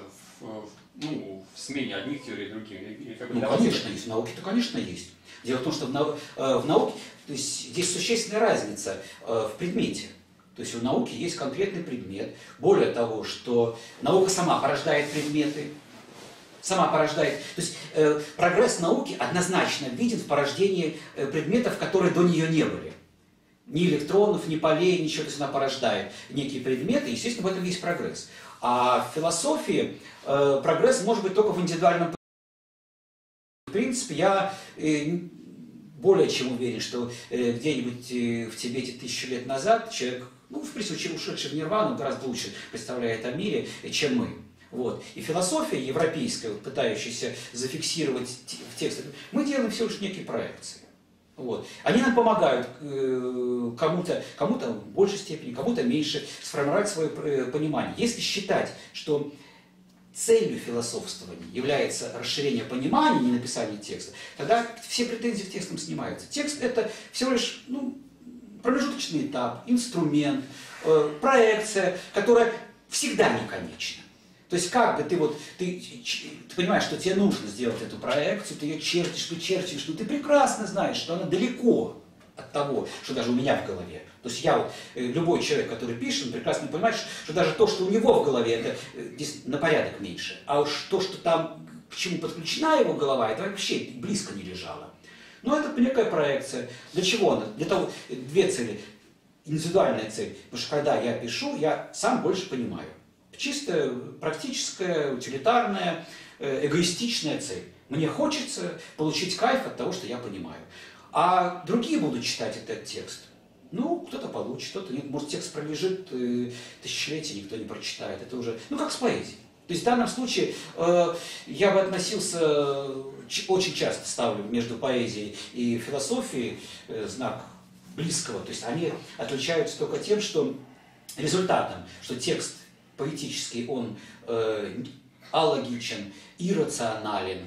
Speaker 4: в смене одних теорий другими?
Speaker 2: Конечно, есть. В науке-то, конечно, есть. Дело в том, что в науке, то есть здесь существенная разница в предмете. То есть у науки есть конкретный предмет. Более того, что наука сама порождает предметы. То есть прогресс науки однозначно виден в порождении предметов, которые до нее не были. Ни электронов, ни полей, ничего. То есть она порождает некие предметы, и, естественно, в этом есть прогресс. А в философии прогресс может быть только в индивидуальном. В принципе, я более чем уверен, что где-нибудь в Тибете 1000 лет назад человек, в принципе, ушедший в нирвану, гораздо лучше представляет о мире, чем мы. Вот. И философия европейская, пытающаяся зафиксировать в текстах, мы делаем всего лишь некие проекции. Вот. Они нам помогают кому-то в большей степени, кому-то меньше сформировать свое понимание. Если считать, что целью философствования является расширение понимания, не написание текста, тогда все претензии к текстам снимаются. Текст это всего лишь промежуточный этап, инструмент, проекция, которая всегда не конечна. То есть как бы ты понимаешь, что тебе нужно сделать эту проекцию, ты ее чертишь, но ты прекрасно знаешь, что она далеко от того, что даже у меня в голове. То есть любой человек, который пишет, он прекрасно понимает, что даже то, что у него в голове, это на порядок меньше. А уж то, что там, к чему подключена его голова, это вообще близко не лежало. Но это некая проекция. Для чего она? Для того, две цели. Индивидуальная цель. Потому что когда я пишу, я сам больше понимаю. Чисто практическая, утилитарная, эгоистичная цель. Мне хочется получить кайф от того, что я понимаю. А другие будут читать этот текст. Ну, кто-то получит, кто-то нет. Может, текст пролежит тысячелетия, никто не прочитает. Это уже, как с поэзией. То есть в данном случае я бы относился, очень часто ставлю между поэзией и философией знак близкого. То есть они отличаются только тем, что результатом, что текст поэтический, он алогичен, иррационален,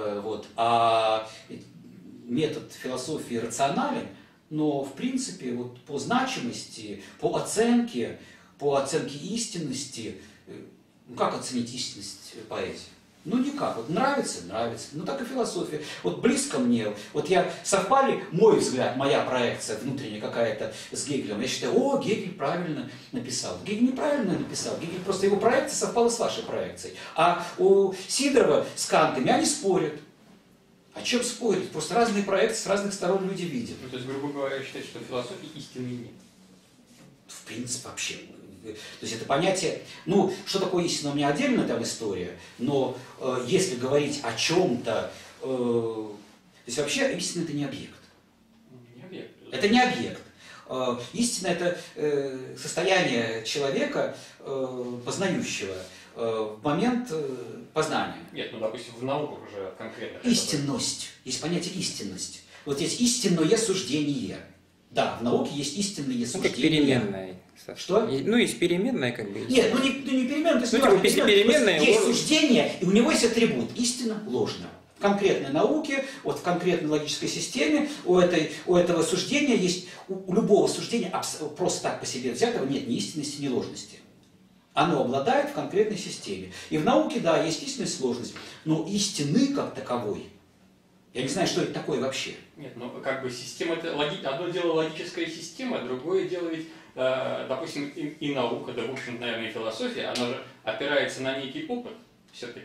Speaker 2: а метод философии рационален, но в принципе по значимости, по оценке истинности, как оценить истинность поэзии? Никак. Нравится? Нравится. Так и философия. Близко мне. Совпали, мой взгляд, моя проекция внутренняя какая-то с Гегелем. Я считаю, Гегель правильно написал. Гегель неправильно написал. Гегель просто его проекция совпала с вашей проекцией. А у Сидорова с Кантами они спорят. О чем спорить? Просто разные проекции с разных сторон люди видят.
Speaker 4: То есть, грубо говоря, считать, что в философии истины нет.
Speaker 2: В принципе, вообще. То есть это понятие, что такое истина, у меня отдельная там история, но если говорить о чем-то, то есть вообще истина это не объект.
Speaker 4: Не объект.
Speaker 2: Это не объект. Истина это состояние человека, познающего, в момент познания.
Speaker 4: Нет, допустим, в науках уже конкретно.
Speaker 2: Истинность. Есть понятие истинность. Есть истинное суждение. Да, в науке есть истинные суждения.
Speaker 3: Как переменная.
Speaker 2: Что?
Speaker 3: Есть переменная, как бы.
Speaker 2: Нет, не переменная. То есть
Speaker 3: переменная.
Speaker 2: Есть суждение, и у него есть атрибут. Истина, ложно. В конкретной науке, в конкретной логической системе у этого суждения есть, у любого суждения просто так по себе взятого нет ни истинности, ни ложности. Оно обладает в конкретной системе. И в науке, да, есть истинность, сложность. Но истины как таковой, я не знаю, что это такое вообще.
Speaker 4: Нет, система, это одно дело логическая система, другое дело ведь, допустим, и наука, да, в общем, наверное, и философия, она же опирается на некий опыт все-таки.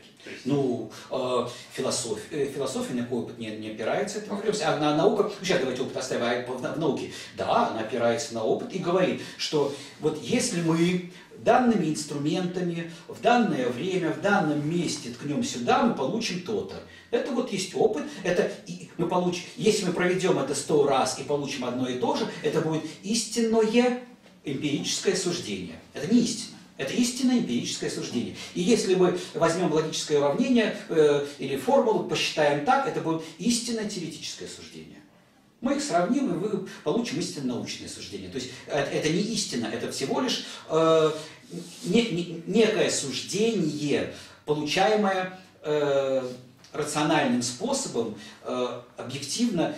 Speaker 2: Философия на какой опыт не опирается, а наука, сейчас давайте опыт оставим, в науке, да, она опирается на опыт и говорит, что если мы данными инструментами в данное время, в данном месте ткнем сюда, мы получим то-то. Это есть опыт, если мы проведем это 100 раз и получим одно и то же, это будет истинное эмпирическое суждение. Это не истина. Это истинное эмпирическое суждение. И если мы возьмем логическое уравнение или формулу, посчитаем так, это будет истинное теоретическое суждение. Мы их сравним, и вы получим истинно научное суждение. То есть это не истина, это всего лишь некое суждение, получаемое рациональным способом, объективно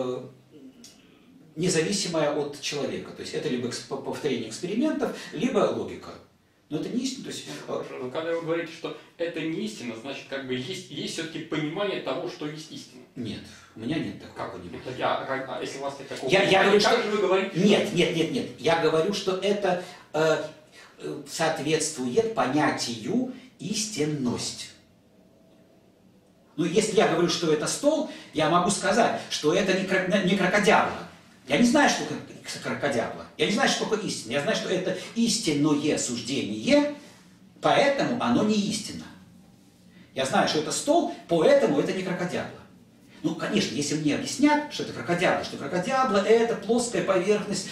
Speaker 2: независимое от человека. То есть это либо повторение экспериментов, либо логика. Но это не истина. То есть,
Speaker 4: когда вы говорите, что это не истина, значит, есть все-таки понимание того, что есть истина.
Speaker 2: Нет, у меня нет такого понимания.
Speaker 4: Если у вас нет такого
Speaker 2: я говорю,
Speaker 4: как же вы говорите?
Speaker 2: Нет. Я говорю, что это соответствует понятию истинность. Если я говорю, что это стол, я могу сказать, что это не крокодябла. Я не знаю, что крокодябла. Я не знаю, что такое истина. Я знаю, что это истинное суждение, поэтому оно не истина. Я знаю, что это стол, поэтому это не крокодябла. Конечно, если мне объяснят, что это крокодябла это плоская поверхность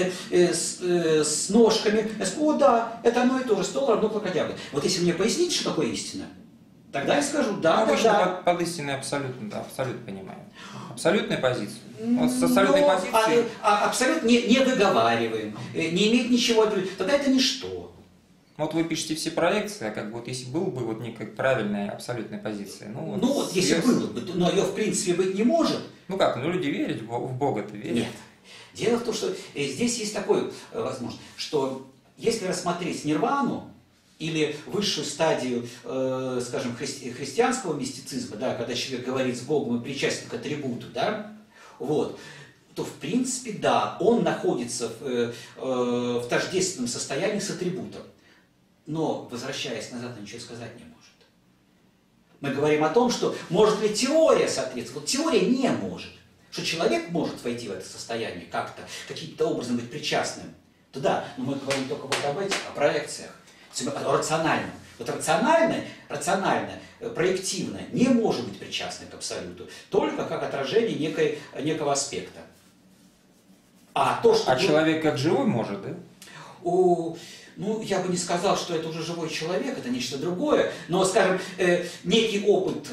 Speaker 2: с ножками, я скажу, да, это одно и то же, стол равно крокодябле. Если мне пояснить, что такое истина, тогда я скажу, да,
Speaker 3: Обычно под истиной абсолютно понимаем. Абсолютная позиция. С абсолютной позиции...
Speaker 2: Абсолют не выговариваем, не имеет ничего, тогда это ничто.
Speaker 3: Вы пишете все проекции, а если был бы некая правильная абсолютная позиция.
Speaker 2: Если было бы, но ее в принципе быть не может.
Speaker 3: Люди верят в Бога-то верят?
Speaker 2: Нет. Дело в том, что здесь есть такое возможность, что если рассмотреть нирвану, или высшую стадию, скажем, христианского мистицизма, да, когда человек говорит с Богом и причастен к атрибуту, да, вот, то в принципе, да, он находится в тождественном состоянии с атрибутом. Но, возвращаясь назад, он ничего сказать не может. Мы говорим о том, что может ли теория соответствовать. Вот теория не может. Что человек может войти в это состояние как-то, каким-то образом быть причастным. То да, но мы говорим только вот об этих, о проекциях, о рациональном. Вот рациональное, проективное не может быть причастным к абсолюту, только как отражение некого аспекта. А то, что...
Speaker 3: человек как живой может, да?
Speaker 2: Ну, я бы не сказал, что это уже живой человек, это нечто другое, но, скажем, некий опыт,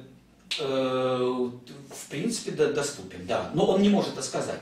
Speaker 2: в принципе, доступен, да, но он не может это сказать.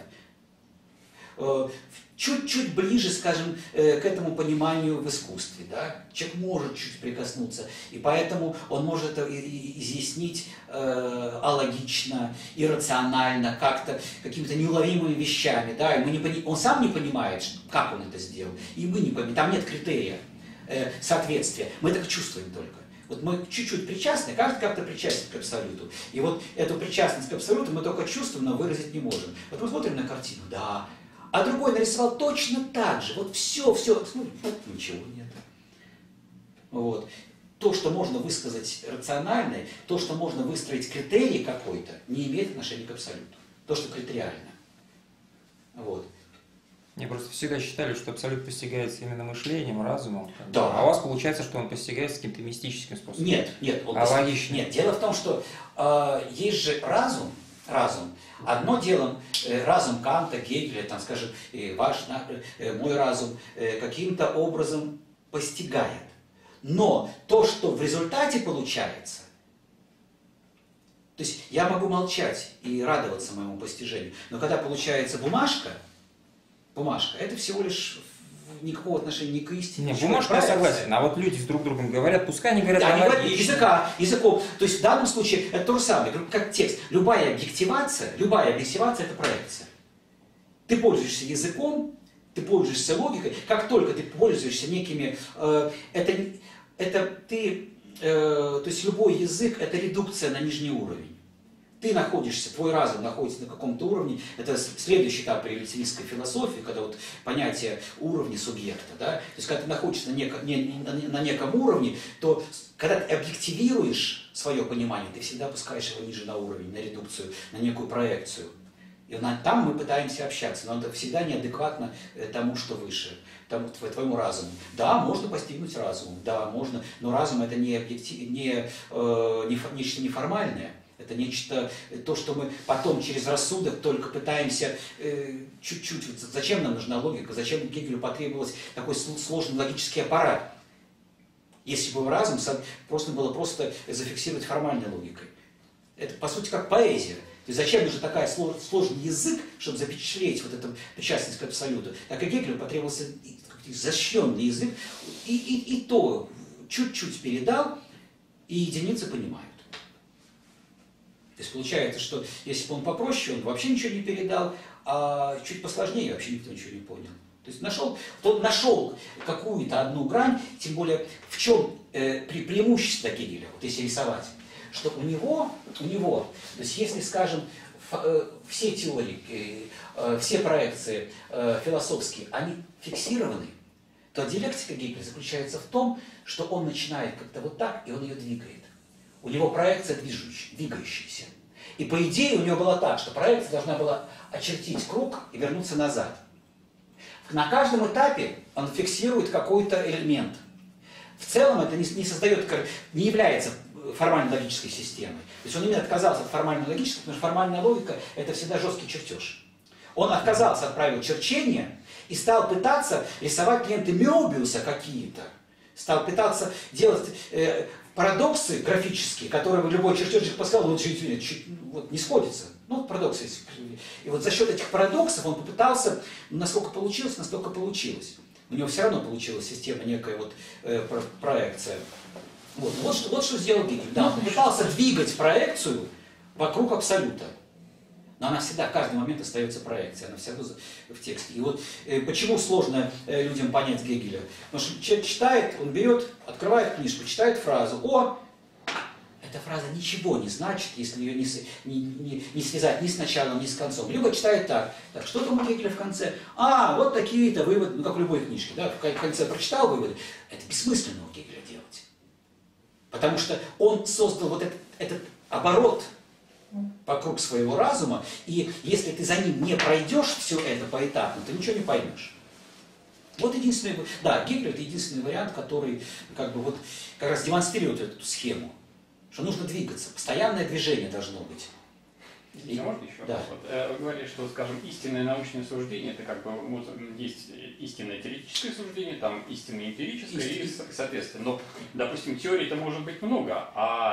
Speaker 2: Чуть-чуть ближе, скажем, к этому пониманию в искусстве, да, человек может чуть прикоснуться, и поэтому он может это изъяснить алогично, иррационально, как-то какими-то неуловимыми вещами, да, и он сам не понимает, как он это сделал, и мы не понимаем, там нет критерия соответствия, мы так чувствуем только. Вот мы чуть-чуть причастны, каждый как-то причастен к абсолюту. И вот эту причастность к абсолюту мы только чувствуем, но выразить не можем. Вот мы смотрим на картину, да, а другой нарисовал точно так же. Вот все, смотрим, ничего нет. Вот. То, что можно высказать рационально, то, что можно выстроить критерий какой-то, не имеет отношения к абсолюту. То, что критериально. Вот.
Speaker 3: Мне просто всегда считали, что абсолют постигается именно мышлением, разумом.
Speaker 2: Да.
Speaker 3: А у вас получается, что он постигается каким-то мистическим способом.
Speaker 2: Нет.
Speaker 3: Логично.
Speaker 2: Нет, дело в том, что есть же разум. Одно дело, разум Канта, Гегеля, там, скажем, мой разум каким-то образом постигает. Но то, что в результате получается, то есть я могу молчать и радоваться моему постижению, но когда получается бумажка, это всего лишь никакого отношения ни к истине.
Speaker 3: Нет, бумажка я согласен, а вот люди с друг другом говорят, пускай они говорят
Speaker 2: языком. То есть в данном случае это то же самое, как текст. Любая объективация это проекция. Ты пользуешься языком, ты пользуешься логикой, как только ты пользуешься некими... то есть любой язык это редукция на нижний уровень. Твой разум находится на каком-то уровне, это следующий этап революционистской философии, когда вот понятие уровня субъекта, да, то есть когда ты находишься на неком уровне, то когда ты объективируешь свое понимание, ты всегда опускаешь его ниже на уровень, на редукцию, на некую проекцию. И там мы пытаемся общаться, но это всегда неадекватно тому, что выше, твоему разуму. Да, можно постигнуть разумом, да, можно, но разум это нечто неформальное. Это нечто, то, что мы потом через рассудок только пытаемся чуть-чуть. Вот зачем нам нужна логика? Зачем Гегелю потребовался такой сложный логический аппарат? Если бы разум было просто зафиксировать формальной логикой. Это, по сути, как поэзия. То есть зачем нужен такой сложный язык, чтобы запечатлеть вот эту причастность к абсолюту? Так и Гегелю потребовался защищенный язык, и то чуть-чуть передал, и единицы понимают. То есть получается, что если бы он попроще, он вообще ничего не передал, а чуть посложнее вообще никто ничего не понял. То есть нашел какую-то одну грань, тем более в чем преимущество Гегеля, вот если рисовать, что у него, то есть если, скажем, все теории, все проекции философские, они фиксированы, то диалектика Гегеля заключается в том, что он начинает как-то вот так, и он ее двигает. У него проекция двигающаяся. И по идее у него было так, что проекция должна была очертить круг и вернуться назад. На каждом этапе он фиксирует какой-то элемент. В целом это не является формальной логической системой. То есть он именно отказался от формальной логической, потому что формальная логика это всегда жесткий чертеж. Он отказался от правил черчения и стал пытаться рисовать ленты Мёбиуса какие-то. Стал пытаться делать парадоксы графические, которые любой чертежник подсказал, вот не сходится. Ну, парадоксы. И вот за счет этих парадоксов он попытался, насколько получилось, настолько получилось. У него все равно получилась система, некая вот проекция. Вот что сделал Гегель. Да, он попытался двигать проекцию вокруг абсолюта. но она всегда, в каждый момент остается проекцией, она всегда в тексте. И вот почему сложно людям понять Гегеля? Потому что человек читает, он берет, открывает книжку, читает фразу, эта фраза ничего не значит, если ее не связать ни с началом, ни с концом. Либо читает так, что там у Гегеля в конце? Вот такие-то выводы, ну как в любой книжке, да, в конце прочитал выводы. Это бессмысленно у Гегеля делать. Потому что он создал вот этот оборот вокруг своего разума, и если ты за ним не пройдешь все это поэтапно, ты ничего не поймешь. Вот единственный, да, Гегель это единственный вариант, который как раз демонстрирует эту схему, что нужно двигаться, постоянное движение должно быть.
Speaker 4: Можно еще?
Speaker 2: Да.
Speaker 4: Вы говорили, что, скажем, истинное научное суждение, это есть истинное теоретическое суждение, там истинное эмпирическое и соответственно. Но, допустим, теорий-то может быть много,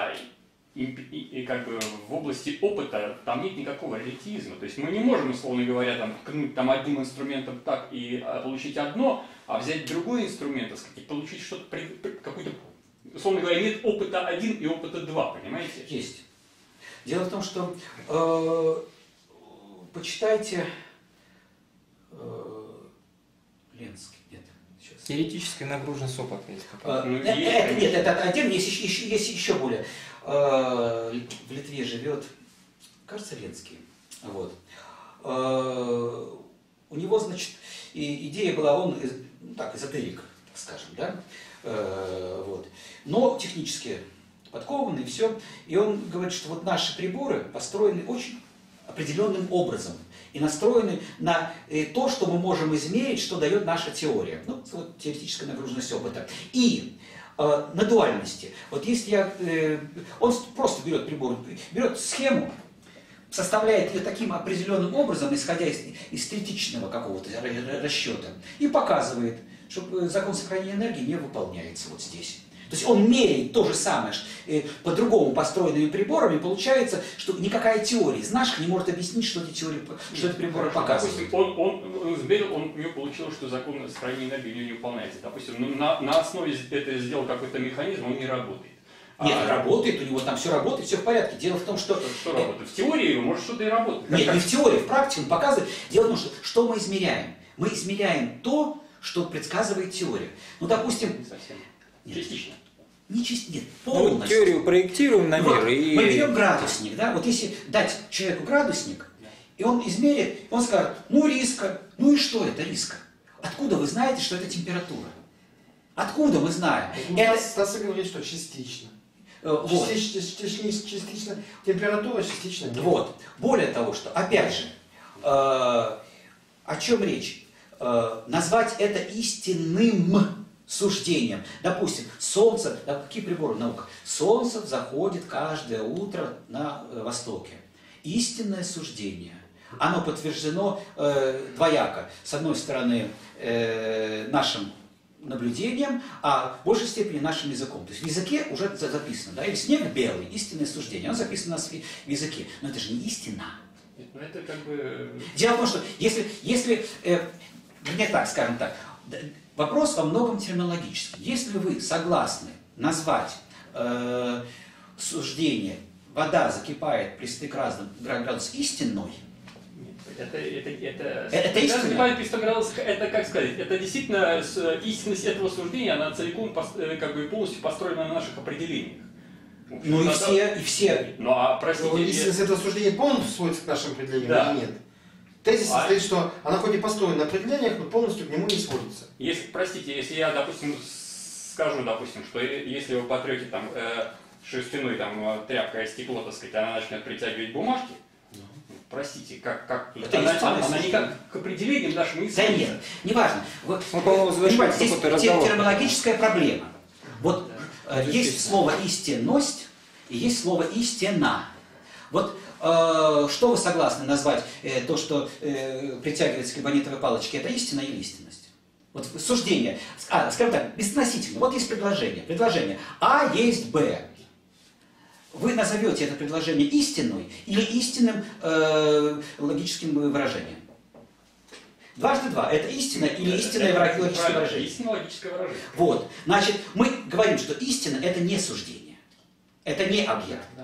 Speaker 4: и в области опыта там нет никакого релятивизма. То есть мы не можем, условно говоря, ткнуть одним инструментом так и получить одно, а взять другой инструмент, и получить что-то, какой-то, условно говоря, нет опыта 1 и опыта 2, понимаете?
Speaker 2: Есть. Дело в том, что почитайте Ленский. Нет, сейчас.
Speaker 3: Теоретическая нагруженность опыта есть.
Speaker 2: Это отдельно, есть еще более. В Литве живет, кажется, Ленский. Вот. У него, значит, идея была, он эзотерик, так скажем, да? Вот. Но технически подкованный, и все. И он говорит, что вот наши приборы построены очень определенным образом и настроены на то, что мы можем измерить, что дает наша теория. Ну, вот теоретическая нагруженность опыта. И на дуальности. Вот если он просто берет прибор, берет схему, составляет ее таким определенным образом, исходя из теоретичного какого-то расчета, и показывает, что закон сохранения энергии не выполняется вот здесь. То есть он меряет то же самое по-другому построенными приборами, получается, что никакая теория из наших не может объяснить, что эти приборы показывают.
Speaker 4: Допустим, он измерил, он получил, что закон сохранения энергии не выполняется. Допустим, на основе этого сделал какой-то механизм, он не работает.
Speaker 2: Нет, работает, у него там все работает, все в порядке. Дело в том, что...
Speaker 4: Что работает? В теории может что-то и работает.
Speaker 2: Нет, не в теории, в практике он показывает. Дело в том, что мы измеряем? Мы измеряем то, что предсказывает теория. Ну, допустим...
Speaker 4: Не совсем. Частично.
Speaker 2: Нет, полностью.
Speaker 3: Мы теорию проектируем на мир.
Speaker 2: Мы берем градусник, да, вот если дать человеку градусник, и он измерит, он скажет, риска, и что это риска? Откуда вы знаете, что это температура? Откуда мы знаем?
Speaker 1: Стас говорит, что частично.
Speaker 2: Вот.
Speaker 1: Частично температура, частично нет.
Speaker 2: Вот. Более того, что, опять же, о чем речь? Назвать это истинным суждением. Допустим, солнце, какие приборы наука? Солнце заходит каждое утро на востоке. Истинное суждение. Оно подтверждено двояко. С одной стороны, нашим наблюдением, а в большей степени нашим языком. То есть в языке уже записано, да, или снег белый, истинное суждение, оно записано в языке. Но это же не истина.
Speaker 4: Нет, ну это как бы...
Speaker 2: Дело в том, что если мне так, скажем так, вопрос во многом терминологический. Если вы согласны назвать суждение «вода закипает при 100 градусах» истинной,
Speaker 4: это
Speaker 2: истина.
Speaker 4: При 100 градусах, это, как сказать, это действительно истинность этого суждения, она целиком полностью построена на наших определениях.
Speaker 2: Ну и все.
Speaker 4: Ну а простите.
Speaker 1: Истинность этого суждения полностью сводится к нашим определениям или нет? Тезис состоит, что она хоть и построена на определениях, но полностью к нему не сводится.
Speaker 4: Простите, если я, допустим, скажу, что если вы потрете там шерстяной тряпкой стекло, так сказать, она начнет притягивать бумажки, простите, она никак к определениям нашим не сводится.
Speaker 2: Да нет, неважно. Здесь терминологическая проблема. Вот есть слово «истинность» и есть слово «истина». Вот что вы согласны назвать то, что притягивается к эбонитовой палочке, это истина или истинность? Вот суждение, скажем так, безотносительно. Вот есть предложение А есть Б. Вы назовете это предложение истинной или истинным логическим выражением? Дважды два. Это истина или истинное логическое выражение?
Speaker 4: Истинное логическое выражение.
Speaker 2: Вот. Значит, мы говорим, что истина – это не суждение. Это не объект.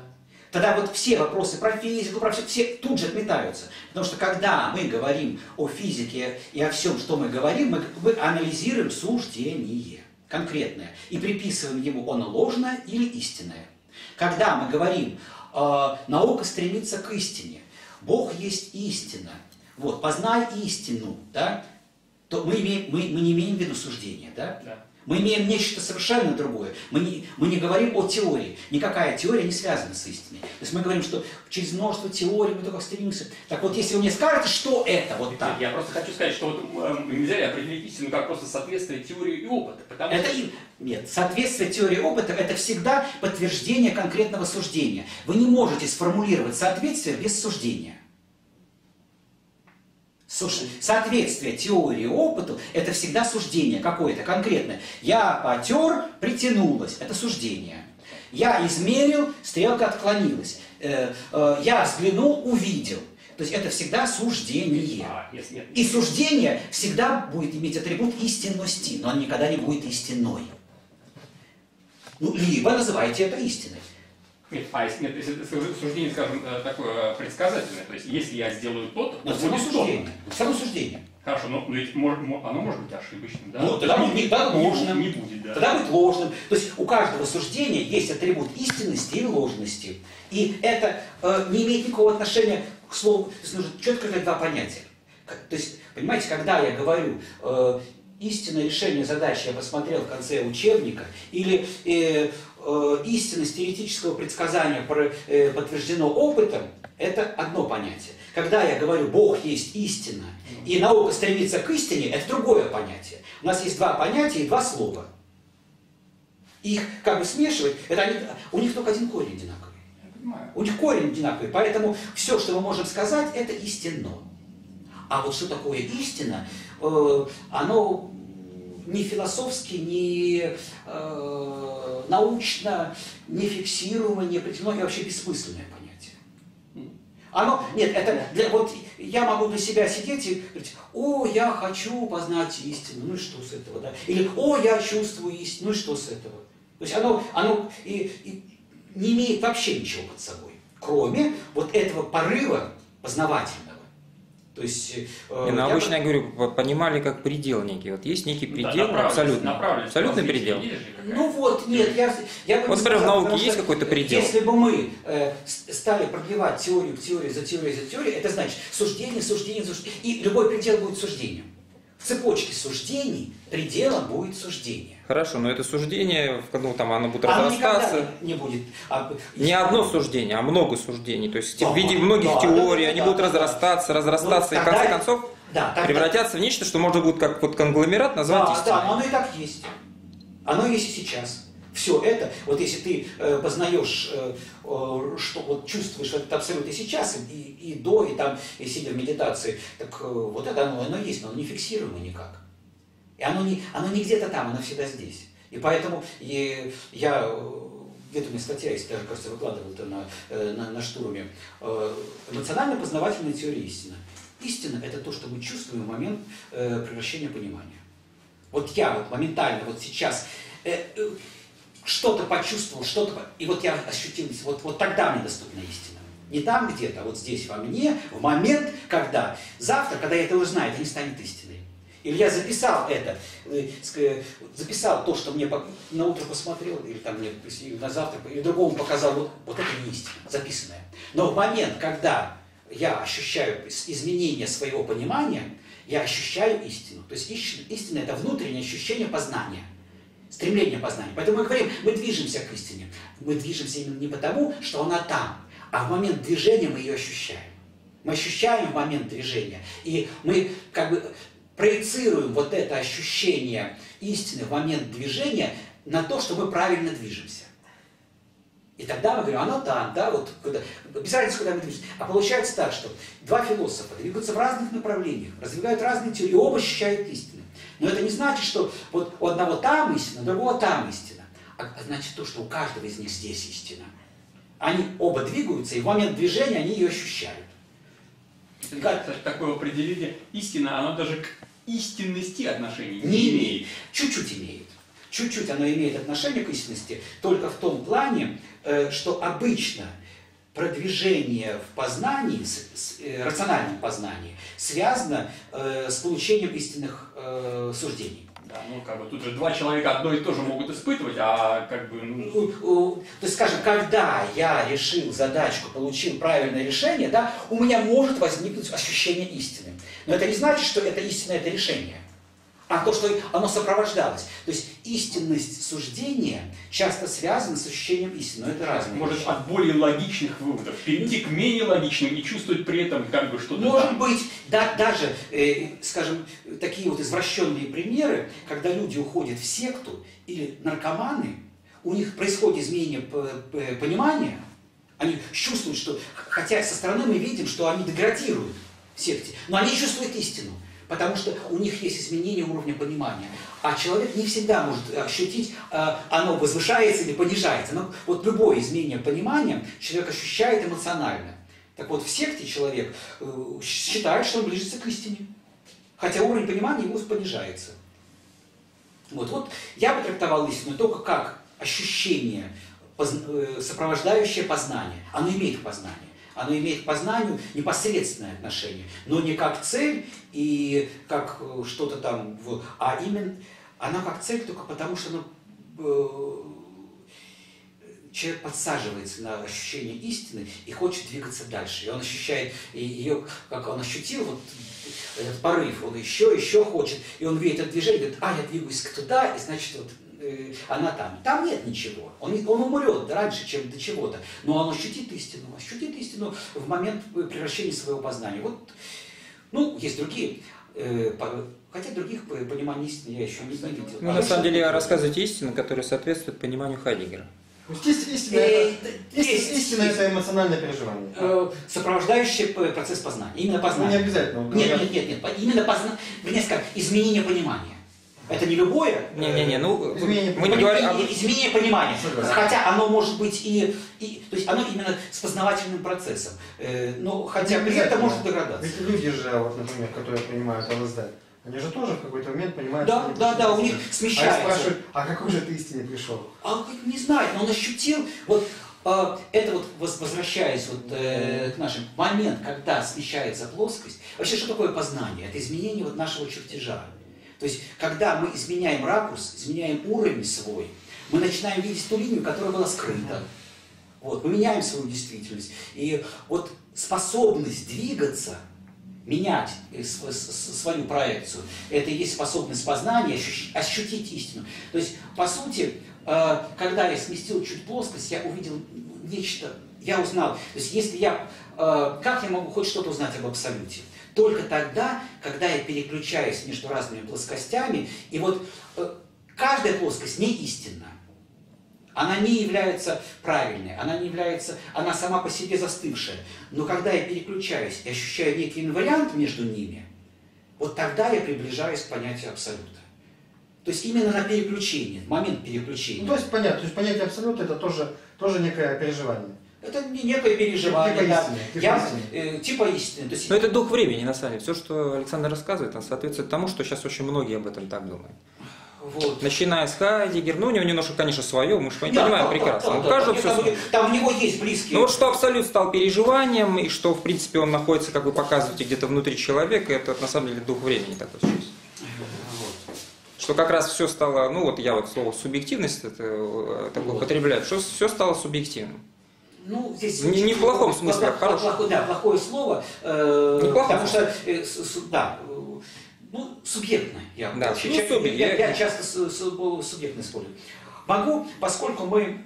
Speaker 2: Тогда вот все вопросы про физику, про все тут же отметаются. Потому что когда мы говорим о физике и о всем, что мы говорим, мы анализируем суждение конкретное и приписываем ему оно ложное или истинное. Когда мы говорим, наука стремится к истине, Бог есть истина, вот, познай истину, да, то мы не имеем в виду суждение, да?
Speaker 4: Да.
Speaker 2: Мы имеем нечто совершенно другое. Мы не говорим о теории. Никакая теория не связана с истиной. То есть мы говорим, что через множество теорий мы только стремимся. Так вот, если вы мне скажете, что это, вот так.
Speaker 4: Я просто хочу сказать, что вот нельзя определить истину как просто соответствие теории и опыта. Потому
Speaker 2: Это
Speaker 4: что...
Speaker 2: Нет, соответствие теории опыта – это всегда подтверждение конкретного суждения. Вы не можете сформулировать соответствие без суждения. Соответствие теории опыту – это всегда суждение какое-то конкретное. Я потер, притянулась – это суждение. Я измерил, стрелка отклонилась. Я взглянул, увидел. То есть это всегда суждение. И суждение всегда будет иметь атрибут истинности, но он никогда не будет истинной. Ну, либо называйте это истиной.
Speaker 4: Нет, если суждение, скажем, такое предсказательное, то есть если я сделаю то-то,
Speaker 2: но это будет суждение. Все равно суждение.
Speaker 4: Хорошо, но ведь оно может быть ошибочным, да?
Speaker 2: Ну, тогда будет ложным.
Speaker 4: Не будет, да.
Speaker 2: Тогда будет ложным. То есть у каждого суждения есть атрибут истинности и ложности. И это не имеет никакого отношения к слову. То есть нужно четко разделять два понятия. То есть, понимаете, когда я говорю истинное решение задачи я посмотрел в конце учебника, или истинность теоретического предсказания подтверждено опытом, это одно понятие. Когда я говорю «Бог есть истина» и наука стремится к истине, это другое понятие. У нас есть два понятия и два слова. Их как бы смешивать, у них только один корень одинаковый.
Speaker 4: Я понимаю. У
Speaker 2: них корень одинаковый, поэтому все, что мы можем сказать, это истинно. А вот что такое истина, оно ни философски, ни научно не фиксируемо, не определено и вообще бессмысленное понятие. Нет, вот я могу для себя сидеть и говорить: о, я хочу познать истину, ну и что с этого, да? Или о, я чувствую истину, ну и что с этого? То есть оно и не имеет вообще ничего под собой, кроме вот этого порыва познавательного. То есть,
Speaker 3: обычно я говорю, понимали как предел некий. Вот есть некий предел, абсолютный предел.
Speaker 2: Ну вот, нет, я бы
Speaker 3: вот, например, в науке есть какой-то предел.
Speaker 2: Если бы мы стали продлевать теорию к теории за теорией за теорией, это значит суждение, и любой предел будет суждением. В цепочке суждений пределом будет суждение.
Speaker 3: Хорошо, но это суждение, оно будет разрастаться.
Speaker 2: Не будет.
Speaker 3: Не одно суждение, а много суждений. То есть в виде многих теорий они будут разрастаться, и в конце концов превратятся в нечто, что можно будет как вот конгломерат назвать истиной.
Speaker 2: Да, но оно и так есть. Оно есть и сейчас. Все это, вот если ты познаешь, что вот чувствуешь этот абсолют и сейчас, и до, и сидя в медитации, так вот это оно есть, но оно не фиксируемо никак. И оно не где-то там, оно всегда здесь. И поэтому я где-то у меня статья есть, даже, кажется, выкладывал это на штурме. Эмоционально-познавательная теория истины. Истина – это то, что мы чувствуем в момент превращения понимания. Вот я вот моментально, вот сейчас что-то почувствовал, и вот я ощутил, вот тогда мне доступна истина. Не там где-то, а вот здесь во мне, в момент, когда завтра, когда я это узнаю, это не станет истиной. Или я записал это, записал то, что мне на утро посмотрел, или там мне на завтра, или другому показал, вот это не истина, записанное. Но в момент, когда я ощущаю изменение своего понимания, я ощущаю истину. То есть истина – это внутреннее ощущение познания, стремление познания. Поэтому мы говорим, мы движемся к истине. Мы движемся именно не потому, что она там, а в момент движения мы ее ощущаем. Мы ощущаем в момент движения, и мы как бы проецируем вот это ощущение истины в момент движения на то, что мы правильно движемся. И тогда мы говорим, оно там, да, вот, без разницы, куда мы движемся. А получается так, что два философа двигаются в разных направлениях, развивают разные теории, оба ощущают истину. Но это не значит, что вот у одного там истина, у другого там истина. А значит то, что у каждого из них здесь истина. Они оба двигаются, и в момент движения они ее ощущают.
Speaker 4: Такое определение истина, оно даже к истинности отношений не имеет.
Speaker 2: Чуть-чуть имеет. Чуть-чуть оно имеет отношение к истинности, только в том плане, что обычно продвижение в познании, рациональном познании, связано с получением истинных суждений.
Speaker 4: Да, ну, как бы тут же два человека одно и то же могут испытывать, а как бы...
Speaker 2: То есть, скажем, когда я решил задачку, получил правильное решение, да, у меня может возникнуть ощущение истины. Но это не значит, что это истина, это решение. А то, что оно сопровождалось. То есть истинность суждения часто связана с ощущением истины. Но это разные
Speaker 4: Может
Speaker 2: вещи.
Speaker 4: от более логичных выводов перейти к менее логичным и чувствовать при этом как бы что-то...
Speaker 2: Может быть, да, даже, скажем, такие вот извращенные примеры, когда люди уходят в секту или наркоманы, у них происходит изменение понимания, они чувствуют, что, хотя со стороны мы видим, что они деградируют в секте, но они чувствуют истину. Потому что у них есть изменение уровня понимания. А человек не всегда может ощутить, оно возвышается или понижается. Но вот любое изменение понимания человек ощущает эмоционально. Так вот, в секте человек считает, что он ближется к истине. Хотя уровень понимания его понижается. Вот я бы трактовал истину только как ощущение, сопровождающее познание. Оно имеет познание. Оно имеет к познанию непосредственное отношение, но не как цель и как что-то там, а именно она как цель только потому, что человек подсаживается на ощущение истины и хочет двигаться дальше. И он ощущает ее, как он ощутил, вот этот порыв, он еще хочет, и он видит это движение, говорит, я двигаюсь туда, и значит, вот она там. Там нет ничего. Он умрет раньше, чем до чего-то. Но он ощутит истину в момент превращения своего познания. Вот, есть другие, хотя других пониманий истины я еще не видел.
Speaker 3: Ну, на самом деле, рассказываете истину, которая соответствует пониманию Хайдеггера.
Speaker 1: Истина это эмоциональное переживание.
Speaker 2: Сопровождающий процесс познания. Именно познание.
Speaker 1: Ну, не обязательно.
Speaker 2: Нет. Именно познание, вернее сказать, изменение понимания. Это не любое.
Speaker 3: Мы не говорим об...
Speaker 2: Изменение понимания. Хотя оно может быть то есть оно именно с познавательным процессом. Но хотя при этом может догадаться.
Speaker 1: Ведь люди же, вот, например, которые принимают ЛСД, они же тоже в какой-то момент понимают,
Speaker 2: Да, у них смещается.
Speaker 1: А спрашивают, а какой же ты истине пришел?
Speaker 2: Не знает, но он ощутил, это вот возвращаясь к нашему момент, когда смещается плоскость. Вообще, что такое познание? Это изменение нашего чертежа. То есть, когда мы изменяем ракурс, изменяем уровень свой, мы начинаем видеть ту линию, которая была скрыта. Мы меняем свою действительность. И вот способность двигаться, менять свою проекцию, это и есть способность познания, ощутить истину. То есть, по сути, когда я сместил чуть плоскость, я увидел нечто, я узнал. То есть, если как я могу хоть что-то узнать об абсолюте? Только тогда, когда я переключаюсь между разными плоскостями, и каждая плоскость не истинна. Она не является правильной, она сама по себе застывшая. Но когда я переключаюсь и ощущаю некий инвариант между ними, вот тогда я приближаюсь к понятию абсолюта. То есть именно на переключение, момент переключения.
Speaker 1: То есть понятно, то есть понятие абсолюта это тоже некое переживание.
Speaker 2: Это некое переживание, типа истины.
Speaker 3: Но это дух времени, на самом деле. Все, что Александр рассказывает, он соответствует тому, что сейчас очень многие об этом так думают. Начиная с Хайдеггера, у него немножко, конечно, свое, мы же понимаем прекрасно. У каждого все свое.
Speaker 2: Там у него есть близкие.
Speaker 3: Но что абсолют стал переживанием, и что, в принципе, он находится, как вы показываете, где-то внутри человека, это на самом деле дух времени такой сейчас. Что как раз все стало, я слово субъективность такое употребляю, что все стало субъективным.
Speaker 2: Здесь
Speaker 3: не в плохом смысле, а в хорошем.
Speaker 2: Плохое слово, потому что, субъектно. Я часто субъектно использую. Поскольку мы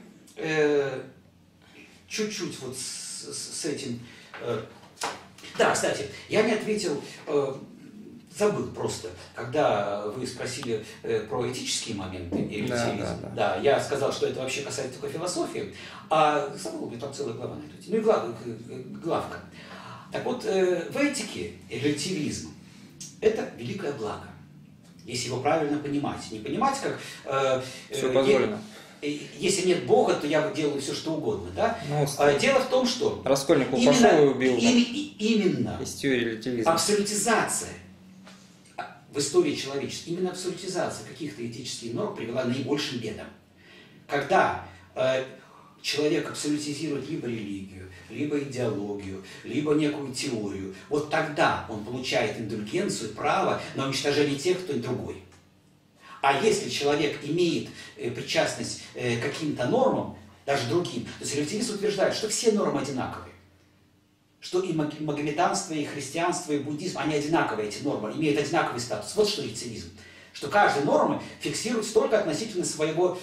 Speaker 2: чуть-чуть с этим... Да, кстати, я не ответил... Забыл просто, когда вы спросили про этические моменты и релятивизм. Да, я сказал, что это вообще касается только философии, а забыл, там целая глава на эту тему. И главка. Так вот, в этике релятивизм – это великое благо, если его правильно понимать. Не понимать, как…
Speaker 3: все позволено.
Speaker 2: Если нет Бога, то я делаю все, что угодно. Да? Дело в том, что…
Speaker 3: Раскольников пошел и убил.
Speaker 2: Именно
Speaker 3: релятивизма.
Speaker 2: Абсолютизация в истории человечества, именно абсолютизация каких-то этических норм привела к наибольшим бедам. Когда человек абсолютизирует либо религию, либо идеологию, либо некую теорию, вот тогда он получает индульгенцию, право на уничтожение тех, кто другой. А если человек имеет причастность к каким-то нормам, даже другим, то есть релятивизм утверждает, что все нормы одинаковые. Что и магометанство, и христианство, и буддизм, они одинаковые, эти нормы, имеют одинаковый статус. Вот что релятивизм. Что каждая норма фиксируется только относительно своего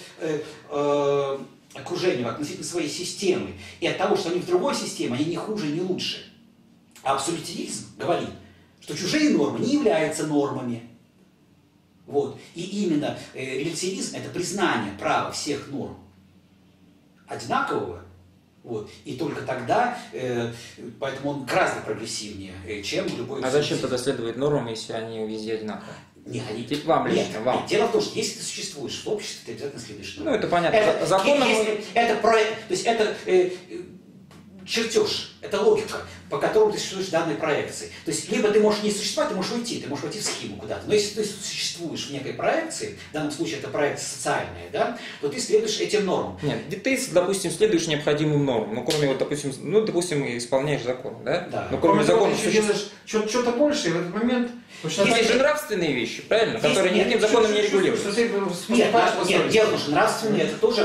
Speaker 2: окружения, относительно своей системы. И от того, что они в другой системе, они не хуже, не лучше. А абсолютизм говорит, что чужие нормы не являются нормами. Вот. И именно релятивизм – это признание права всех норм одинакового. Вот. И только тогда, поэтому он гораздо прогрессивнее, чем любой...
Speaker 3: А зачем тогда следовать нормам, если они везде одинаковые?
Speaker 2: Нет, они...
Speaker 3: Типа вам лично,
Speaker 2: нет,
Speaker 3: вам.
Speaker 2: Нет, дело в том, что если ты существуешь в обществе, ты обязательно следуешь нормам.
Speaker 3: Ну, это понятно. Законом...
Speaker 2: Это проект, то есть это чертеж, это логика, по которому ты существуешь в данной проекции. То есть либо ты можешь не существовать, ты можешь уйти, ты можешь войти в схему куда-то. Но если ты существуешь в некой проекции, в данном случае это проекция социальная, да, то ты следуешь этим нормам.
Speaker 3: Нет, ты, допустим, следуешь необходимым нормам, ну, кроме, вот, допустим, исполняешь закон, да?
Speaker 2: Да.
Speaker 3: Но кроме закона
Speaker 1: ты делаешь что-то большее в этот момент.
Speaker 3: Есть же нравственные вещи, правильно? Которые никаким законом не регулируются.
Speaker 2: Нет, дело в том, что нравственные это тоже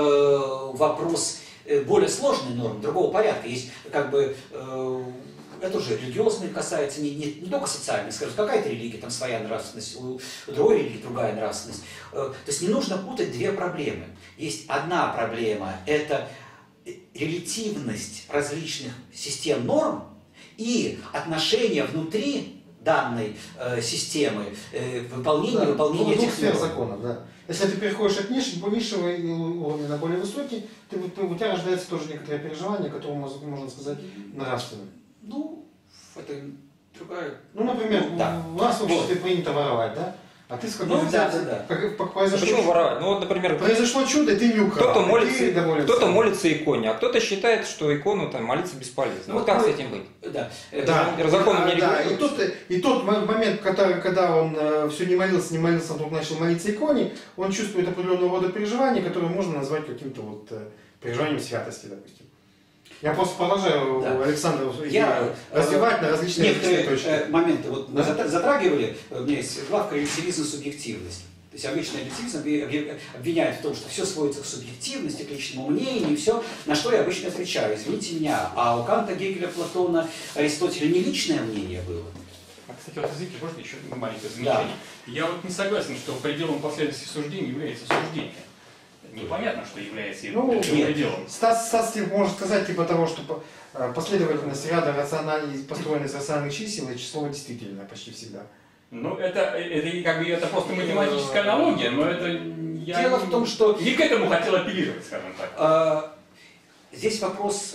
Speaker 2: вопрос более сложной нормы, другого порядка. Есть как бы, это уже религиозные касается, не только социальные, скажем, какая-то религия, там своя нравственность, у другой религии другая нравственность. То есть не нужно путать две проблемы. Есть одна проблема, это релятивность различных систем норм и отношения внутри данной системы выполнения этих
Speaker 1: сфер
Speaker 2: норм.
Speaker 1: законов, да. Если ты переходишь от низшего уровня на более высокий, у тебя рождается тоже некоторое переживание, которое можно сказать нравственным.
Speaker 2: Ну, это другая...
Speaker 1: Ну, например,
Speaker 2: да.
Speaker 1: у нас в обществе принято воровать, да? А ты с какой-то
Speaker 2: да.
Speaker 3: Почему воровать? Ну, вот, например,
Speaker 1: произошло чудо, и ты не украл.
Speaker 3: Кто-то молится иконе, а кто-то считает, что икону там молиться бесполезно.
Speaker 2: Ну,
Speaker 3: вот как с этим быть?
Speaker 2: Да.
Speaker 3: Законом не
Speaker 1: да.
Speaker 3: регулируется.
Speaker 1: И тот момент, когда он все не молился, а вдруг начал молиться иконе, он чувствует определенного рода переживания, которые можно назвать каким-то вот переживанием святости, допустим. Я просто продолжаю Александра развивать на различные
Speaker 2: некоторые моменты. Вот мы затрагивали, у меня есть главка релятивизм, субъективность. То есть обычно релятивизм обвиняет в том, что все сводится к субъективности, к личному мнению, и все, на что я обычно отвечаю, извините меня, а у Канта, Гегеля, Платона, Аристотеля не личное мнение было.
Speaker 4: А, кстати, вот языки, можно еще маленькое замечание? Да. Я вот не согласен, что пределом последовательности суждений является суждение. Непонятно, что является его пределом.
Speaker 1: Стас может сказать типа того, что последовательность ряда построена из рациональных чисел, и число действительно почти всегда.
Speaker 4: Ну, это просто математическая аналогия, но это
Speaker 2: Дело в том, что
Speaker 4: не к этому хотел апеллировать, скажем так.
Speaker 2: Здесь вопрос,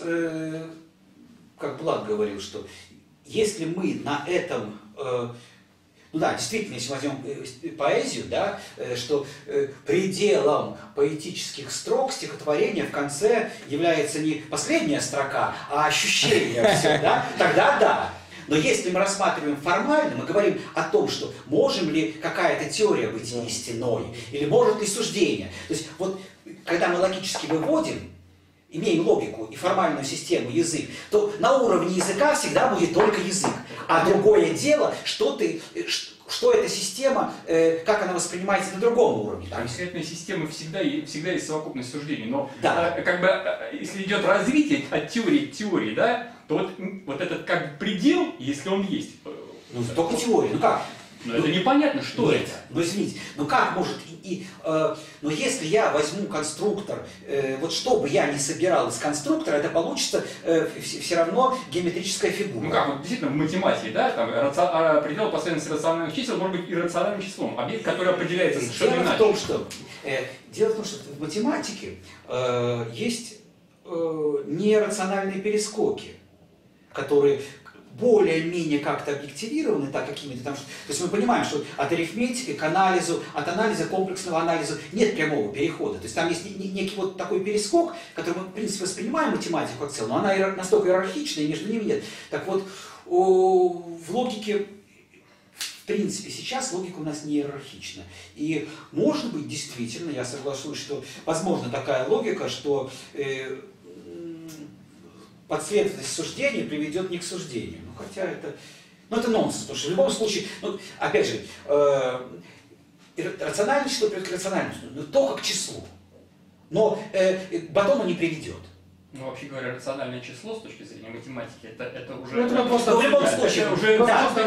Speaker 2: как Влад говорил, что если мы на этом... Ну да, действительно, если возьмем поэзию, да, что пределом поэтических строк стихотворения в конце является не последняя строка, а ощущение все, да, тогда да. Но если мы рассматриваем формально, мы говорим о том, что можем ли какая-то теория быть истиной, или может ли суждение. То есть вот когда мы логически выводим, имеем логику и формальную систему язык, то на уровне языка всегда будет только язык. А другое дело, что эта система, как она воспринимается на другом уровне.
Speaker 4: Конкретная система всегда есть совокупность суждений, но как бы, если идет развитие от теории к теории, да, то вот этот как бы предел, если он есть.
Speaker 2: Ну, только теория, ну как?
Speaker 4: Но это непонятно, что
Speaker 2: нет,
Speaker 4: это.
Speaker 2: Ну извините, ну как может но если я возьму конструктор, вот что бы я ни собирал из конструктора, это получится все равно геометрическая фигура.
Speaker 4: Ну как, вот действительно в математике, да, там предел последовательности рациональных чисел может быть иррациональным числом, объект, который определяется совершенно иначе.
Speaker 2: Дело в том, что в математике есть нерациональные перескоки, которые более-менее как-то объективированы так какими-то там. То есть мы понимаем, что от арифметики к анализу, от анализа к комплексному анализу нет прямого перехода. То есть там есть некий вот такой перескок, который мы, в принципе, воспринимаем математику как целую, но она настолько иерархичная, и между ними нет. Так вот, в логике, в принципе, сейчас логика у нас не иерархична. И, может быть, действительно, я соглашусь, что возможна такая логика, что подследственность суждения приведет не к суждению. Ну, хотя это... Ну, это нонсенс, потому что в любом случае, ну, опять же, рациональное число приведет к рациональному числу, но только к числу. Но к батону не приведет.
Speaker 4: Ну, вообще говоря, рациональное число с точки зрения математики, это уже...
Speaker 1: Ну, это просто
Speaker 2: в любом случае,
Speaker 4: уже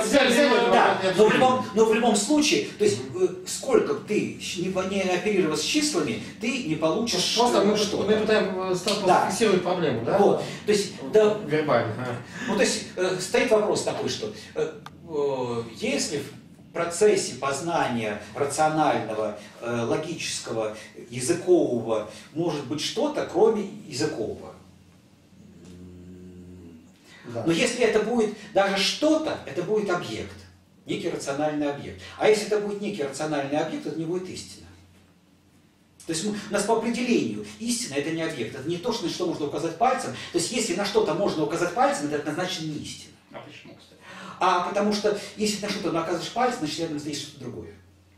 Speaker 2: но в любом случае, то есть сколько ты не оперировал с числами, ты не получишь
Speaker 1: Просто мы
Speaker 2: что-то.
Speaker 1: пытаемся фиксировать проблему, да?
Speaker 2: Вот. То есть, да,
Speaker 1: вербально.
Speaker 2: ну, то есть стоит вопрос такой, что если в процессе познания рационального, логического, языкового может быть что-то, кроме языкового.
Speaker 1: Да.
Speaker 2: Но если это будет даже что-то, это будет объект, некий рациональный объект. А если это будет некий рациональный объект, это не будет истина. То есть у нас по определению истина это не объект, это не то, что можно указать пальцем. То есть если на что-то можно указать пальцем, это однозначно не истина.
Speaker 4: А почему, кстати?
Speaker 2: А потому что если на что-то указываешь пальцем, значит рядом стоит что-то другое.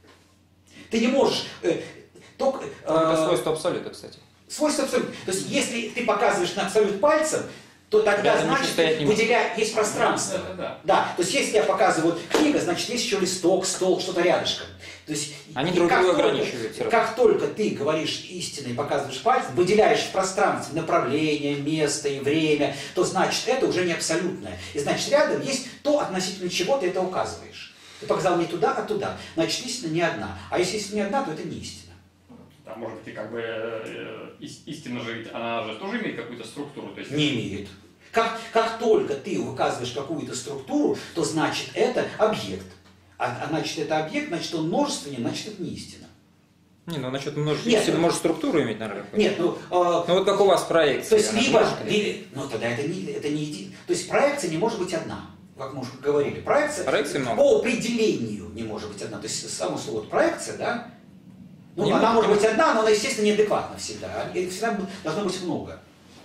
Speaker 2: Ты не можешь только...
Speaker 3: Это свойство абсолюта, кстати.
Speaker 2: Свойство абсолюта. То есть если ты показываешь на абсолют пальцем, то тогда, значит, есть пространство. Да. То есть, если я показываю книга, значит, есть еще листок, стол, что-то рядышком. То есть,
Speaker 3: они друг друга ограничивают.
Speaker 2: Как только ты говоришь истину и показываешь пальцем, выделяешь в пространстве направление, место и время, то значит, это уже не абсолютное. И значит, рядом есть то, относительно чего ты это указываешь. Ты показал не туда, а туда. Значит, истина не одна. А если истина не одна, то это не истина.
Speaker 4: Да, может быть, и как бы истина же, она же тоже имеет какую-то структуру? То есть...
Speaker 2: Не имеет. Как только ты указываешь какую-то структуру, то значит это объект. А значит это объект, значит он множественный, значит это не истина.
Speaker 3: Не, ну насчет множественности, может структуру иметь, наверное.
Speaker 2: Нет,
Speaker 3: ну вот как у вас проекция.
Speaker 2: То есть либо, ну тогда это не един. То есть проекция не может быть одна, как мы уже говорили. Проекция по определению не может быть одна. То есть само слово проекция, да? Ну, она может быть одна, но она, естественно, неадекватна всегда. И всегда должно быть много.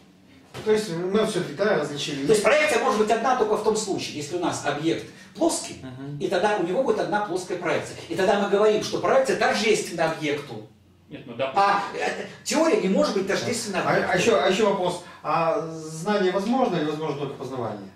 Speaker 1: То есть мы все-таки различили.
Speaker 2: То есть проекция может быть одна только в том случае, если у нас объект плоский, и тогда у него будет одна плоская проекция. И тогда мы говорим, что проекция тождественна объекту.
Speaker 4: Нет, ну, да.
Speaker 2: А теория не может быть тождественна объекту.
Speaker 1: А еще вопрос. А знание возможно или возможно только познавание?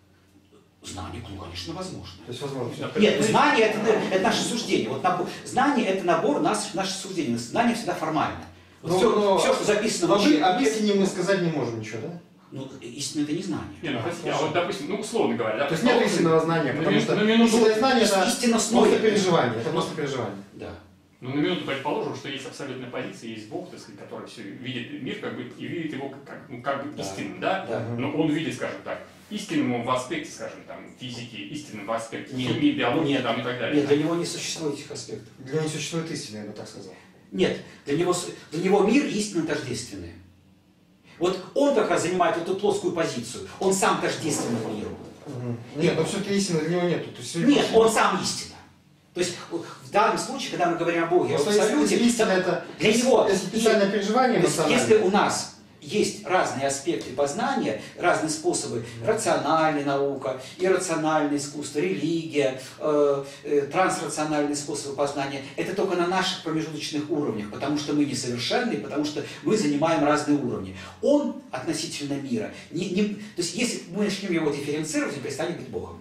Speaker 2: Знание, ну, конечно, возможно.
Speaker 1: То есть возможно.
Speaker 2: Нет, знание это наше суждение. Вот знание это набор наших суждений. Знание всегда формально. Вот все, что записано в учебнике.
Speaker 1: Об истине мы сказать не можем ничего, да?
Speaker 2: Ну, истина это не знание.
Speaker 4: Не, ну, а вот, допустим, ну, условно говоря, да,
Speaker 1: то есть нет истинного знания, потому что истинное знание это просто переживание. Это просто переживание.
Speaker 2: Да.
Speaker 4: Ну, на минуту предположим, что есть абсолютная позиция, есть Бог, так сказать, который все видит мир, как бы, и видит его как бы истинным, да? Но он видит, скажем так, истинному в аспекте, скажем, там, физики, истинным в аспекте химии, биологии, там, и так далее.
Speaker 2: Нет, для него не существует этих аспектов.
Speaker 1: Для него не существует истины, я бы так сказал.
Speaker 2: Нет, для него мир истинно тождественный. Вот он как раз занимает эту плоскую позицию. Он сам тождественный миру.
Speaker 1: Нет, но все-таки истины для него нету.
Speaker 2: Нет, он сам истина. То есть в данном случае, когда мы говорим о Боге, о абсолюте,
Speaker 1: истина это
Speaker 2: для него
Speaker 1: специальное переживание.
Speaker 2: Если у нас есть разные аспекты познания, разные способы, рациональная наука, иррациональное искусство, религия, трансрациональные способы познания, это только на наших промежуточных уровнях, потому что мы несовершенны, потому что мы занимаем разные уровни. Он относительно мира, то есть если мы начнем его дифференцировать, он перестанет быть Богом.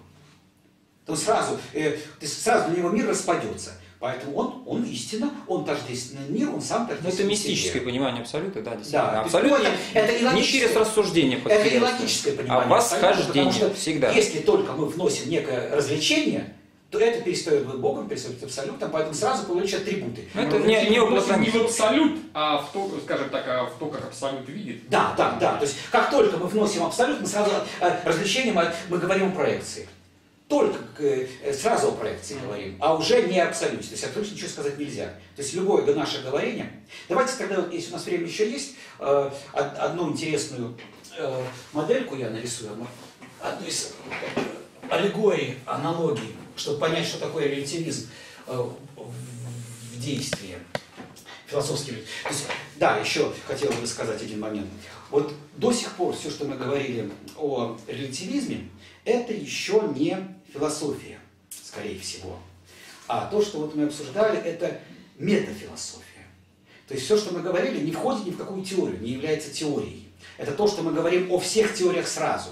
Speaker 2: То сразу для него мир распадется. Поэтому он истина, он тождественный мир, он сам тождественный.
Speaker 3: Это мистическое понимание абсолюта, да, действительно.
Speaker 2: Да,
Speaker 3: абсолют это не через рассуждение.
Speaker 2: Это и логическое понимание.
Speaker 3: А восхождение всегда.
Speaker 2: Если только мы вносим некое развлечение, то это перестает быть Богом, перестает быть абсолютом, поэтому сразу получаются атрибуты.
Speaker 3: Это не
Speaker 4: в абсолют, а в то, скажем так, как абсолют видит.
Speaker 2: Да. То есть как только мы вносим абсолют, мы сразу развлечение, мы говорим о проекции. Только сразу о проекции говорим, а уже не о абсолюте. То есть о абсолюте ничего сказать нельзя. То есть любое наше говорение. Давайте тогда, если у нас время еще есть, одну интересную модельку я нарисую. Одну из аллегорий, аналогий, чтобы понять, что такое релятивизм в действии. Философский релятивизм. То есть, да, еще хотел бы сказать один момент. Вот до сих пор все, что мы говорили о релятивизме, это еще не философия, скорее всего. А то, что вот мы обсуждали, это метафилософия. То есть все, что мы говорили, не входит ни в какую теорию, не является теорией. Это то, что мы говорим о всех теориях сразу.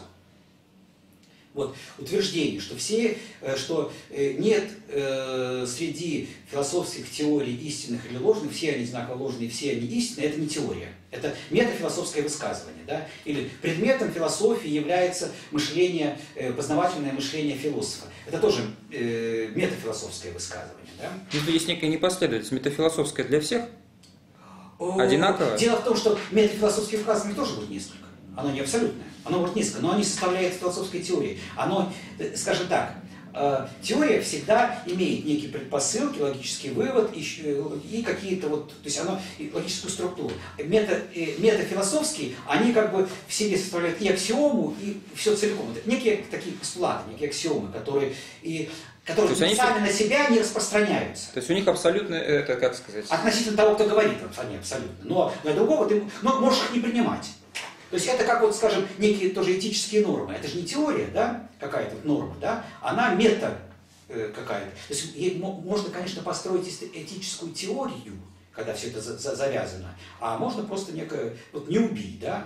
Speaker 2: Вот утверждение, что нет среди философских теорий истинных или ложных, все они одинаково ложные, все они истинные, это не теория. Это метафилософское высказывание. Да? Или предметом философии является мышление, познавательное мышление философа. Это тоже метафилософское высказывание. Да?
Speaker 3: Ну, есть некая непоследовательность. Метафилософская для всех? Одинаково?
Speaker 2: Дело в том, что метафилософские высказывания тоже будет несколько. Оно не абсолютное. Оно может несколько, но они составляют философской теории. Оно, скажем так, теория всегда имеет некие предпосылки, логический вывод и какие-то вот, то есть оно логическую структуру. Метафилософские, они как бы в себе составляют и аксиому, и все целиком. Это некие такие постулаты, некие аксиомы, которые сами на себя не распространяются.
Speaker 3: То есть у них абсолютно, это как сказать?
Speaker 2: Относительно того, кто говорит, они абсолютно. Но для другого ты можешь их не принимать. То есть это как, вот, скажем, некие тоже этические нормы. Это же не теория, да, какая-то норма, да, она мета какая-то. То есть можно, конечно, построить этическую теорию, когда все это завязано, а можно просто некое, вот не убий, да.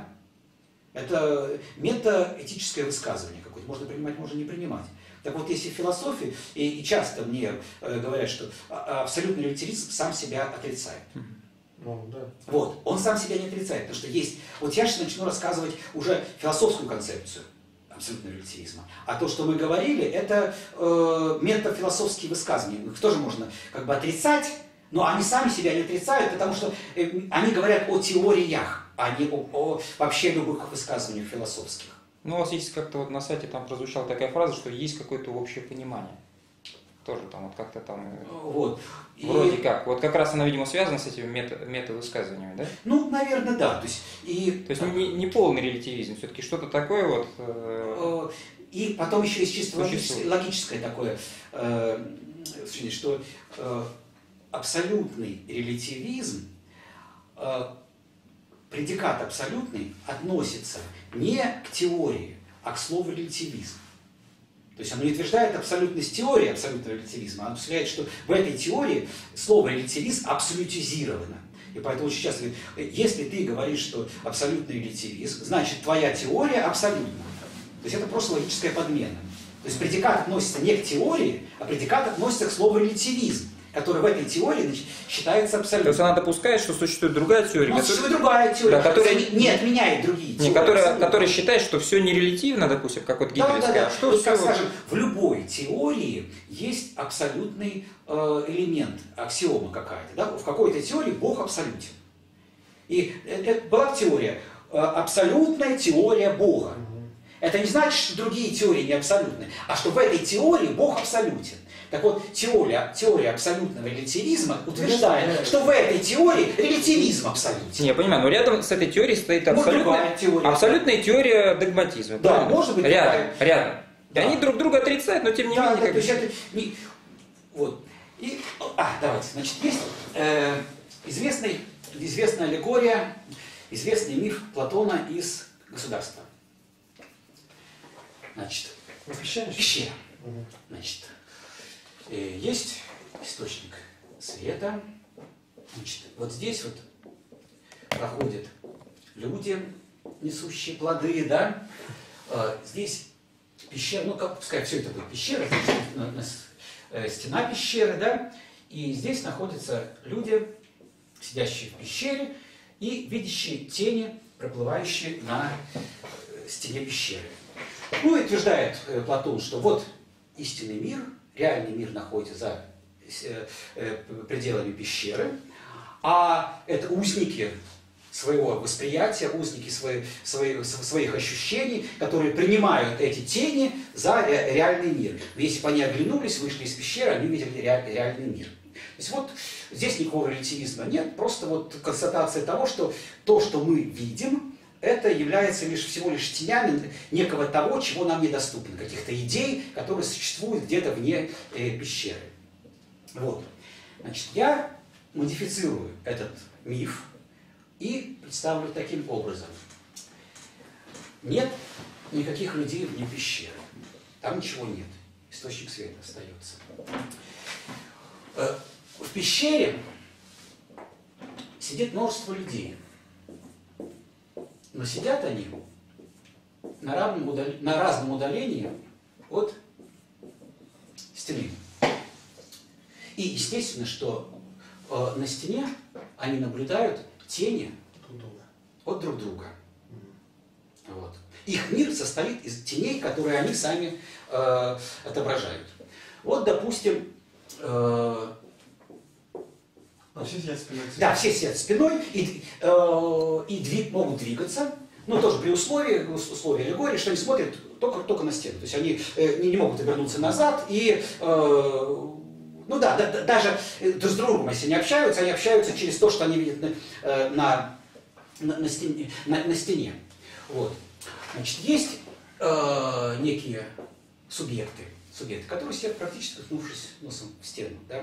Speaker 2: Это метаэтическое высказывание какое-то. Можно принимать, можно не принимать. Так вот, если в философии, и часто мне говорят, что абсолютный релятивизм сам себя отрицает.
Speaker 1: Да.
Speaker 2: Вот, он сам себя не отрицает, потому что есть... Вот я сейчас начну рассказывать уже философскую концепцию абсолютного релятивизма. А то, что мы говорили, это метафилософские высказывания. Их тоже можно как бы отрицать, но они сами себя не отрицают, потому что они говорят о теориях, а не о вообще любых высказываниях философских.
Speaker 3: Ну, у вас есть как-то вот на сайте там прозвучала такая фраза, что есть какое-то общее понимание. Тоже там вот как-то там...
Speaker 2: Вот.
Speaker 3: Вроде как. Вот как раз она, видимо, связана с этими метавысказываниями, да?
Speaker 2: Ну, наверное, да. То есть
Speaker 3: не полный релятивизм, все-таки что-то такое вот...
Speaker 2: И потом еще есть чисто логическое такое, что абсолютный релятивизм, предикат абсолютный относится не к теории, а к слову релятивизм. То есть оно не утверждает абсолютность теории абсолютного релятивизма, оно утверждает, что в этой теории слово релятивизм абсолютизировано. И поэтому сейчас говорит, если ты говоришь, что абсолютный релятивизм, значит твоя теория абсолютна. То есть это просто логическая подмена. То есть предикат относится не к теории, а предикат относится к слову релятивизм, который в этой теории считается абсолютным.
Speaker 3: То есть она допускает, что существует другая теория,
Speaker 2: существует другая теория,
Speaker 3: да, которая
Speaker 2: не отменяет другие теории.
Speaker 3: Которая считает, что все нерелятивно, допустим, как вот гегелевская.
Speaker 2: Да. Что, как, скажем, в любой теории есть абсолютный элемент, аксиома какая-то. Да? В какой-то теории Бог абсолютен. И это была теория, абсолютная теория Бога. Это не значит, что другие теории не абсолютны, а что в этой теории Бог абсолютен. Так вот, теория абсолютного релятивизма утверждает, что в этой теории релятивизм абсолютен.
Speaker 3: Не, я понимаю, но рядом с этой теорией стоит абсолютная теория догматизма.
Speaker 2: Да, правильно? Может быть.
Speaker 3: Рядом.
Speaker 2: Да.
Speaker 3: И они друг друга отрицают, но тем не менее...
Speaker 2: Да, то есть это не... Вот. И... давайте. Значит, есть известная аллегория, известный миф Платона из государства. Значит, пещера. Значит, есть источник света. Значит, вот здесь вот проходят люди, несущие плоды, да. Здесь пещера, ну как пускай все это будет пещера, стена пещеры, да. И здесь находятся люди, сидящие в пещере и видящие тени, проплывающие на стене пещеры. Ну и утверждает Платон, что вот истинный мир, реальный мир находится за пределами пещеры, а это узники своего восприятия, узники своих ощущений, которые принимают эти тени за реальный мир. Если бы они оглянулись, вышли из пещеры, они увидели реальный мир. То есть вот здесь никакого релятивизма нет, просто вот констатация того, что то, что мы видим, это является всего лишь тенями некого того, чего нам недоступно, каких-то идей, которые существуют где-то вне пещеры. Вот. Значит, я модифицирую этот миф и представлю таким образом. Нет никаких людей вне пещеры. Там ничего нет. Источник света остается. В пещере сидит множество людей. Но сидят они на разном удалении от стены. И естественно, что на стене они наблюдают тени от друг друга. Вот. Их мир состоит из теней, которые они сами отображают. Вот, допустим,
Speaker 1: все сидят спиной.
Speaker 2: да, все сидят спиной и могут двигаться, но тоже при условии аллегории, что они смотрят только на стену. То есть они не могут обернуться назад и ну да, даже друг с другом, если они общаются через то, что они видят на стене. Вот. Значит, есть некие субъекты, которые сидят практически ткнувшись носом в стену. Да?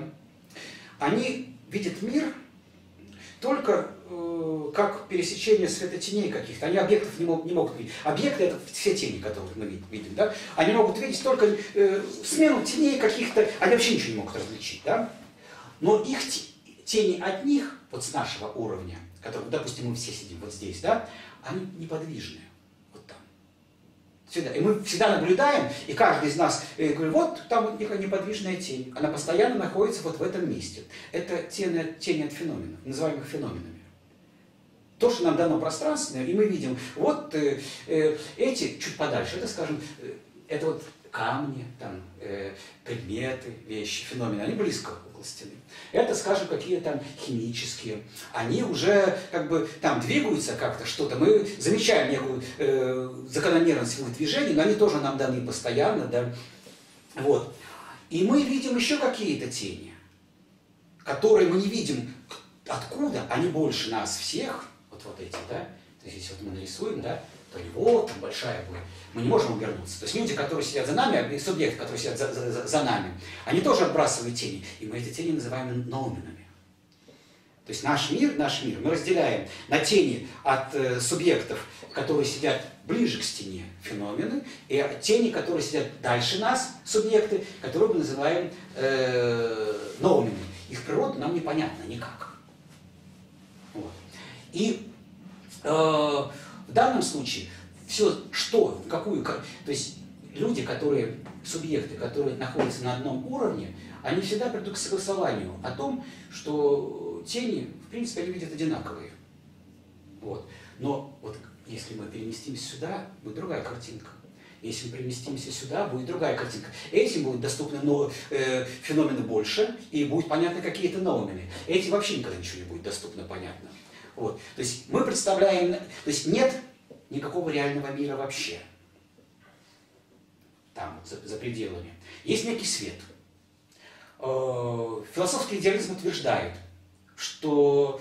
Speaker 2: Они видят мир только как пересечение светотеней каких-то. Они объектов не могут видеть. Объекты — это все тени, которые мы видим. Да? Они могут видеть только смену теней каких-то. Они вообще ничего не могут различить. Да? Но их тени от них, вот с нашего уровня, который, допустим, мы все сидим вот здесь, да, они неподвижные. Вот там. Всегда. И мы всегда наблюдаем, и каждый из нас говорит, вот там неподвижная тень. Она постоянно находится вот в этом месте. Это тени от феноменов, называемых феноменами. То, что нам дано пространственное, и мы видим, вот эти чуть подальше, это, скажем, это вот камни, там, предметы, вещи, феномены, они близко около стены. Это, скажем, какие-то там химические, они уже как бы там двигаются как-то что-то, мы замечаем некую закономерность их движений, но они тоже нам даны постоянно, да, вот. И мы видим еще какие-то тени, которые мы не видим откуда, они больше нас всех, вот эти, да, то есть если вот мы нарисуем, да, то вот там большая будет, мы не можем обернуться. То есть люди, которые сидят за нами, субъекты, которые сидят за нами, они тоже отбрасывают тени, и мы эти тени называем ноуменами. То есть наш мир мы разделяем на тени от субъектов, которые сидят ближе к стене, феномены, и тени, которые сидят дальше нас, субъекты, которые мы называем ноуменами. Их природа нам непонятна никак. Вот. И в данном случае все, то есть люди, субъекты, которые находятся на одном уровне, они всегда придут к согласованию о том, что тени, в принципе, они видят одинаковые. Вот. Но вот если мы переместимся сюда, будет другая картинка. Если мы переместимся сюда, будет другая картинка. Этим будут доступны феномены больше, и будут понятны какие-то ноумены. Этим вообще никогда ничего не будет доступно, понятно. Вот. То есть мы представляем, то есть нет никакого реального мира вообще. Там, за пределами. Есть некий свет. Философский идеализм утверждает, что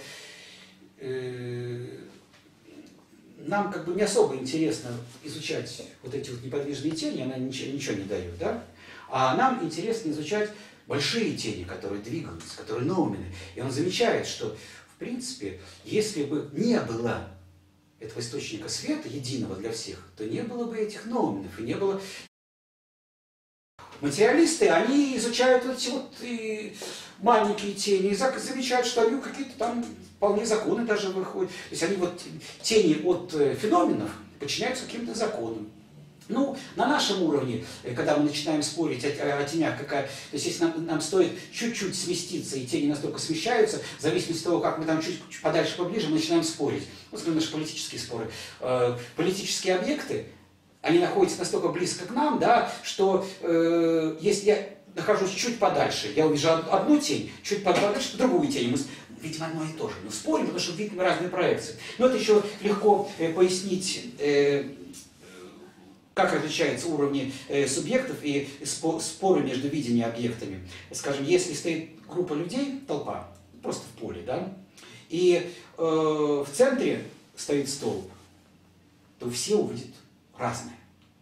Speaker 2: нам как бы не особо интересно изучать вот эти вот неподвижные тени, она ничего не дает, да? А нам интересно изучать большие тени, которые двигаются, которые ноумены. И он замечает, что в принципе, если бы не было этого источника света, единого для всех, то не было бы этих ноуменов, и не было... Материалисты, они изучают эти вот маленькие тени, и замечают, что они какие-то там вполне законы даже выходят. То есть они вот тени от феноменов подчиняются каким-то законам. Ну, на нашем уровне, когда мы начинаем спорить о тенях, то есть если нам стоит чуть-чуть сместиться, и тени настолько смещаются, в зависимости от того, как мы там чуть подальше, поближе, мы начинаем спорить. Вот, скажем, наши политические споры. Политические объекты, они находятся настолько близко к нам, да, что если я нахожусь чуть подальше, я увижу одну тень, чуть подальше другую тень. Мы видим одно и то же. Мы спорим, потому что видим разные проекции. Но это еще легко пояснить, как различаются уровни субъектов и споры между видением и объектами. Скажем, если стоит группа людей, толпа, просто в поле, да, и в центре стоит столб, то все увидят разное.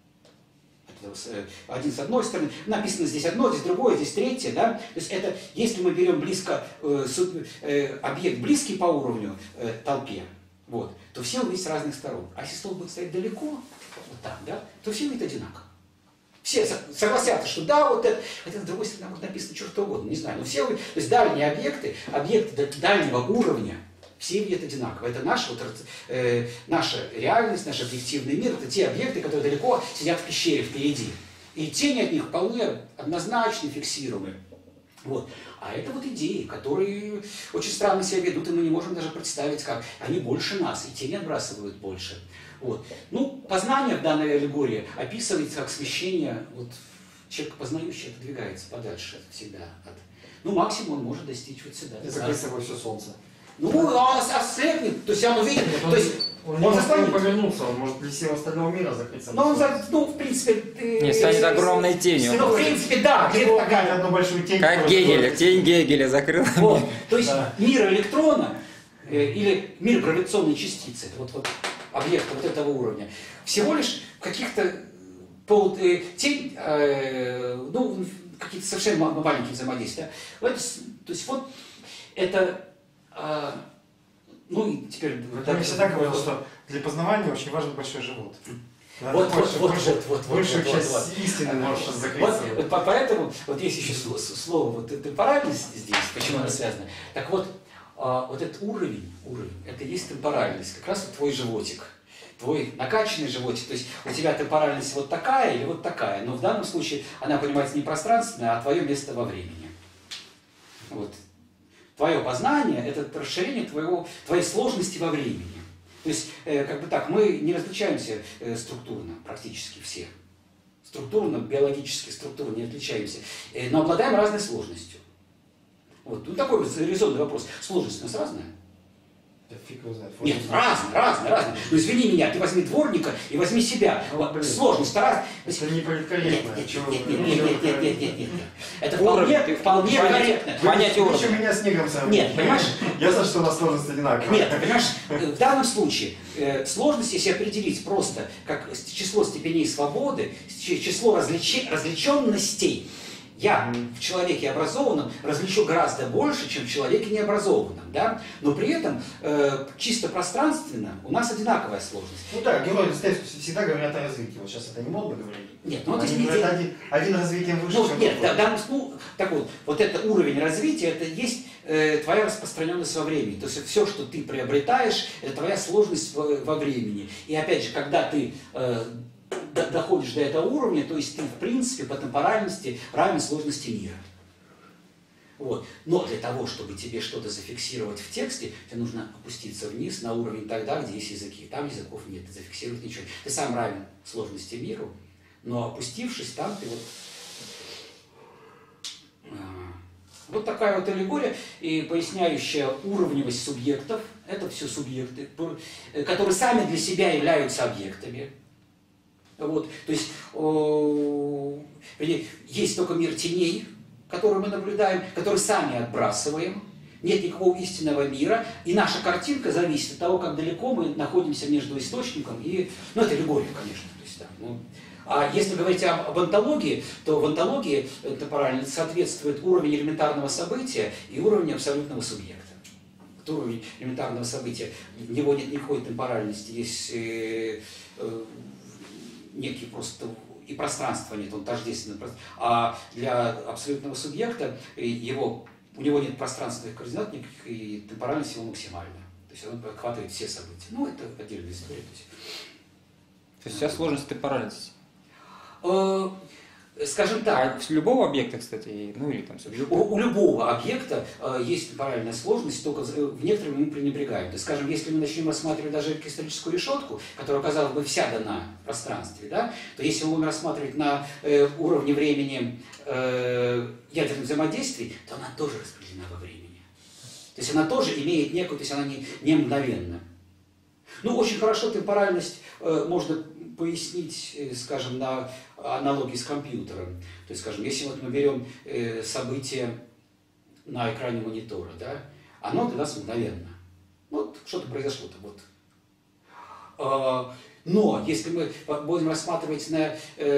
Speaker 2: Один с одной стороны, написано здесь одно, здесь другое, здесь третье, да. То есть это, если мы берем близко объект близкий по уровню толпе, вот, то все увидят с разных сторон. А если столб будет стоять далеко, вот так, да, то все видят одинаково. Все согласятся, что да, вот это, хотя с другой стороны может написано что угодно, не знаю, но все, то есть дальние объекты, объекты дальнего уровня, все видят одинаково. Это наша реальность, наш объективный мир, это те объекты, которые далеко сидят в пещере впереди. И тени от них вполне однозначно фиксируемы. Вот. А это вот идеи, которые очень странно себя ведут, и мы не можем даже представить, как они больше нас, и тени отбрасывают больше. Вот. Ну, познание в данной аллегории описывается как смещение, вот, человек познающий отодвигается подальше всегда. Ну, максимум он может достичь вот сюда.
Speaker 1: И закрыть с собой все солнце.
Speaker 2: Ну, ослепнет, то есть он увидит, то есть
Speaker 1: он не может повернуться, он может для всего остального мира закрыть собой.
Speaker 2: Ну, в принципе...
Speaker 3: Не станет огромной тенью.
Speaker 2: Ну, в принципе, да, где-то такая.
Speaker 1: Одну большую тень.
Speaker 3: Как Гегеля, тень Гегеля закрыла.
Speaker 2: Вот. То есть мир электрона или мир гравитационной частицы, вот объекта вот этого уровня, всего лишь каких-то тень, ну, какие-то совершенно маленькие взаимодействия. То есть вот это... ну и теперь...
Speaker 1: Я всегда говорил, что для познавания очень важен большой живот.
Speaker 2: Большую
Speaker 1: часть истины можешь закрыть.
Speaker 2: Вот поэтому, вот есть еще слово, вот темпоральность здесь, почему она связана. Так вот, вот этот уровень, это и есть темпоральность, как раз вот твой животик. Твой накачанный животик, то есть у тебя темпоральность вот такая или вот такая, но в данном случае она понимается не пространственная, а твое место во времени. Вот. Твое познание – это расширение твоей сложности во времени. То есть, как бы так, мы не различаемся структурно, практически все. Структурно, биологически структурно не отличаемся, но обладаем разной сложностью. Вот. Ну, такой вот резонный вопрос. Сложность у нас разная?
Speaker 1: Фиг его знает.
Speaker 2: Нет, разная. Ну, извини меня, ты возьми дворника и возьми себя. Вот, сложность разная.
Speaker 1: Это не политкорректно.
Speaker 2: Нет. Это вполне корректно.
Speaker 3: Понятие
Speaker 1: Вы еще меня с негром сравниваете.
Speaker 2: Нет, понимаешь?
Speaker 1: Ясно, что у нас сложность одинаковая.
Speaker 2: Нет, понимаешь, в данном случае сложность, если определить просто как число степеней свободы, число различенностей, я в человеке образованном различу гораздо больше, чем в человеке необразованном, да? Но при этом чисто пространственно у нас одинаковая сложность.
Speaker 1: Ну да, герои Достоевского всегда говорят о развитии. Вот сейчас это не модно говорить.
Speaker 2: Нет, ну вот
Speaker 1: они говорят один развитием выше, чем
Speaker 2: нет,
Speaker 1: другой.
Speaker 2: так вот это уровень развития, это есть твоя распространенность во времени. То есть все, что ты приобретаешь, это твоя сложность во времени. И опять же, когда ты доходишь до этого уровня, то есть ты, в принципе, по темпоральности равен сложности мира. Вот. Но для того, чтобы тебе что-то зафиксировать в тексте, тебе нужно опуститься вниз на уровень тогда, где есть языки. Там языков нет, ты зафиксировать ничего. Ты сам равен сложности миру, но опустившись там, ты вот... Вот такая вот аллегория, и поясняющая уровневость субъектов. Это все субъекты, которые сами для себя являются объектами. Вот, то есть есть только мир теней, который мы наблюдаем, который сами отбрасываем. Нет никакого истинного мира, и наша картинка зависит от того, как далеко мы находимся между источником и... Ну, это аллегория, конечно. То есть, да, ну, а если говорить об онтологии, то в онтологии темпорально соответствует уровень элементарного события и уровень абсолютного субъекта. Уровень элементарного события, в него нет никакой темпоральности, есть некий просто и пространства нет, он тождественный. А для абсолютного субъекта у него нет пространственных координат никаких, и темпоральность его максимальна. То есть он охватывает все события. Ну, это отдельная история.
Speaker 3: То есть вся сложность темпоральности.
Speaker 2: Скажем так.
Speaker 3: А любого объекта, кстати, ну или там
Speaker 2: у любого объекта есть темпоральная сложность, только в некоторых мы пренебрегаем. То есть, скажем, если мы начнем рассматривать даже кристаллическую решетку, которая, казалось бы, вся дана в пространстве, да, то если мы будем рассматривать на уровне времени ядерных взаимодействий, то она тоже распределена во времени. То есть она тоже имеет некую, то есть она не мгновенна. Ну, очень хорошо темпоральность можно пояснить, скажем, на аналогии с компьютером. То есть, скажем, если вот мы берем событие на экране монитора, да, оно для нас мгновенно. Вот что-то произошло-то вот. Но если мы будем рассматривать на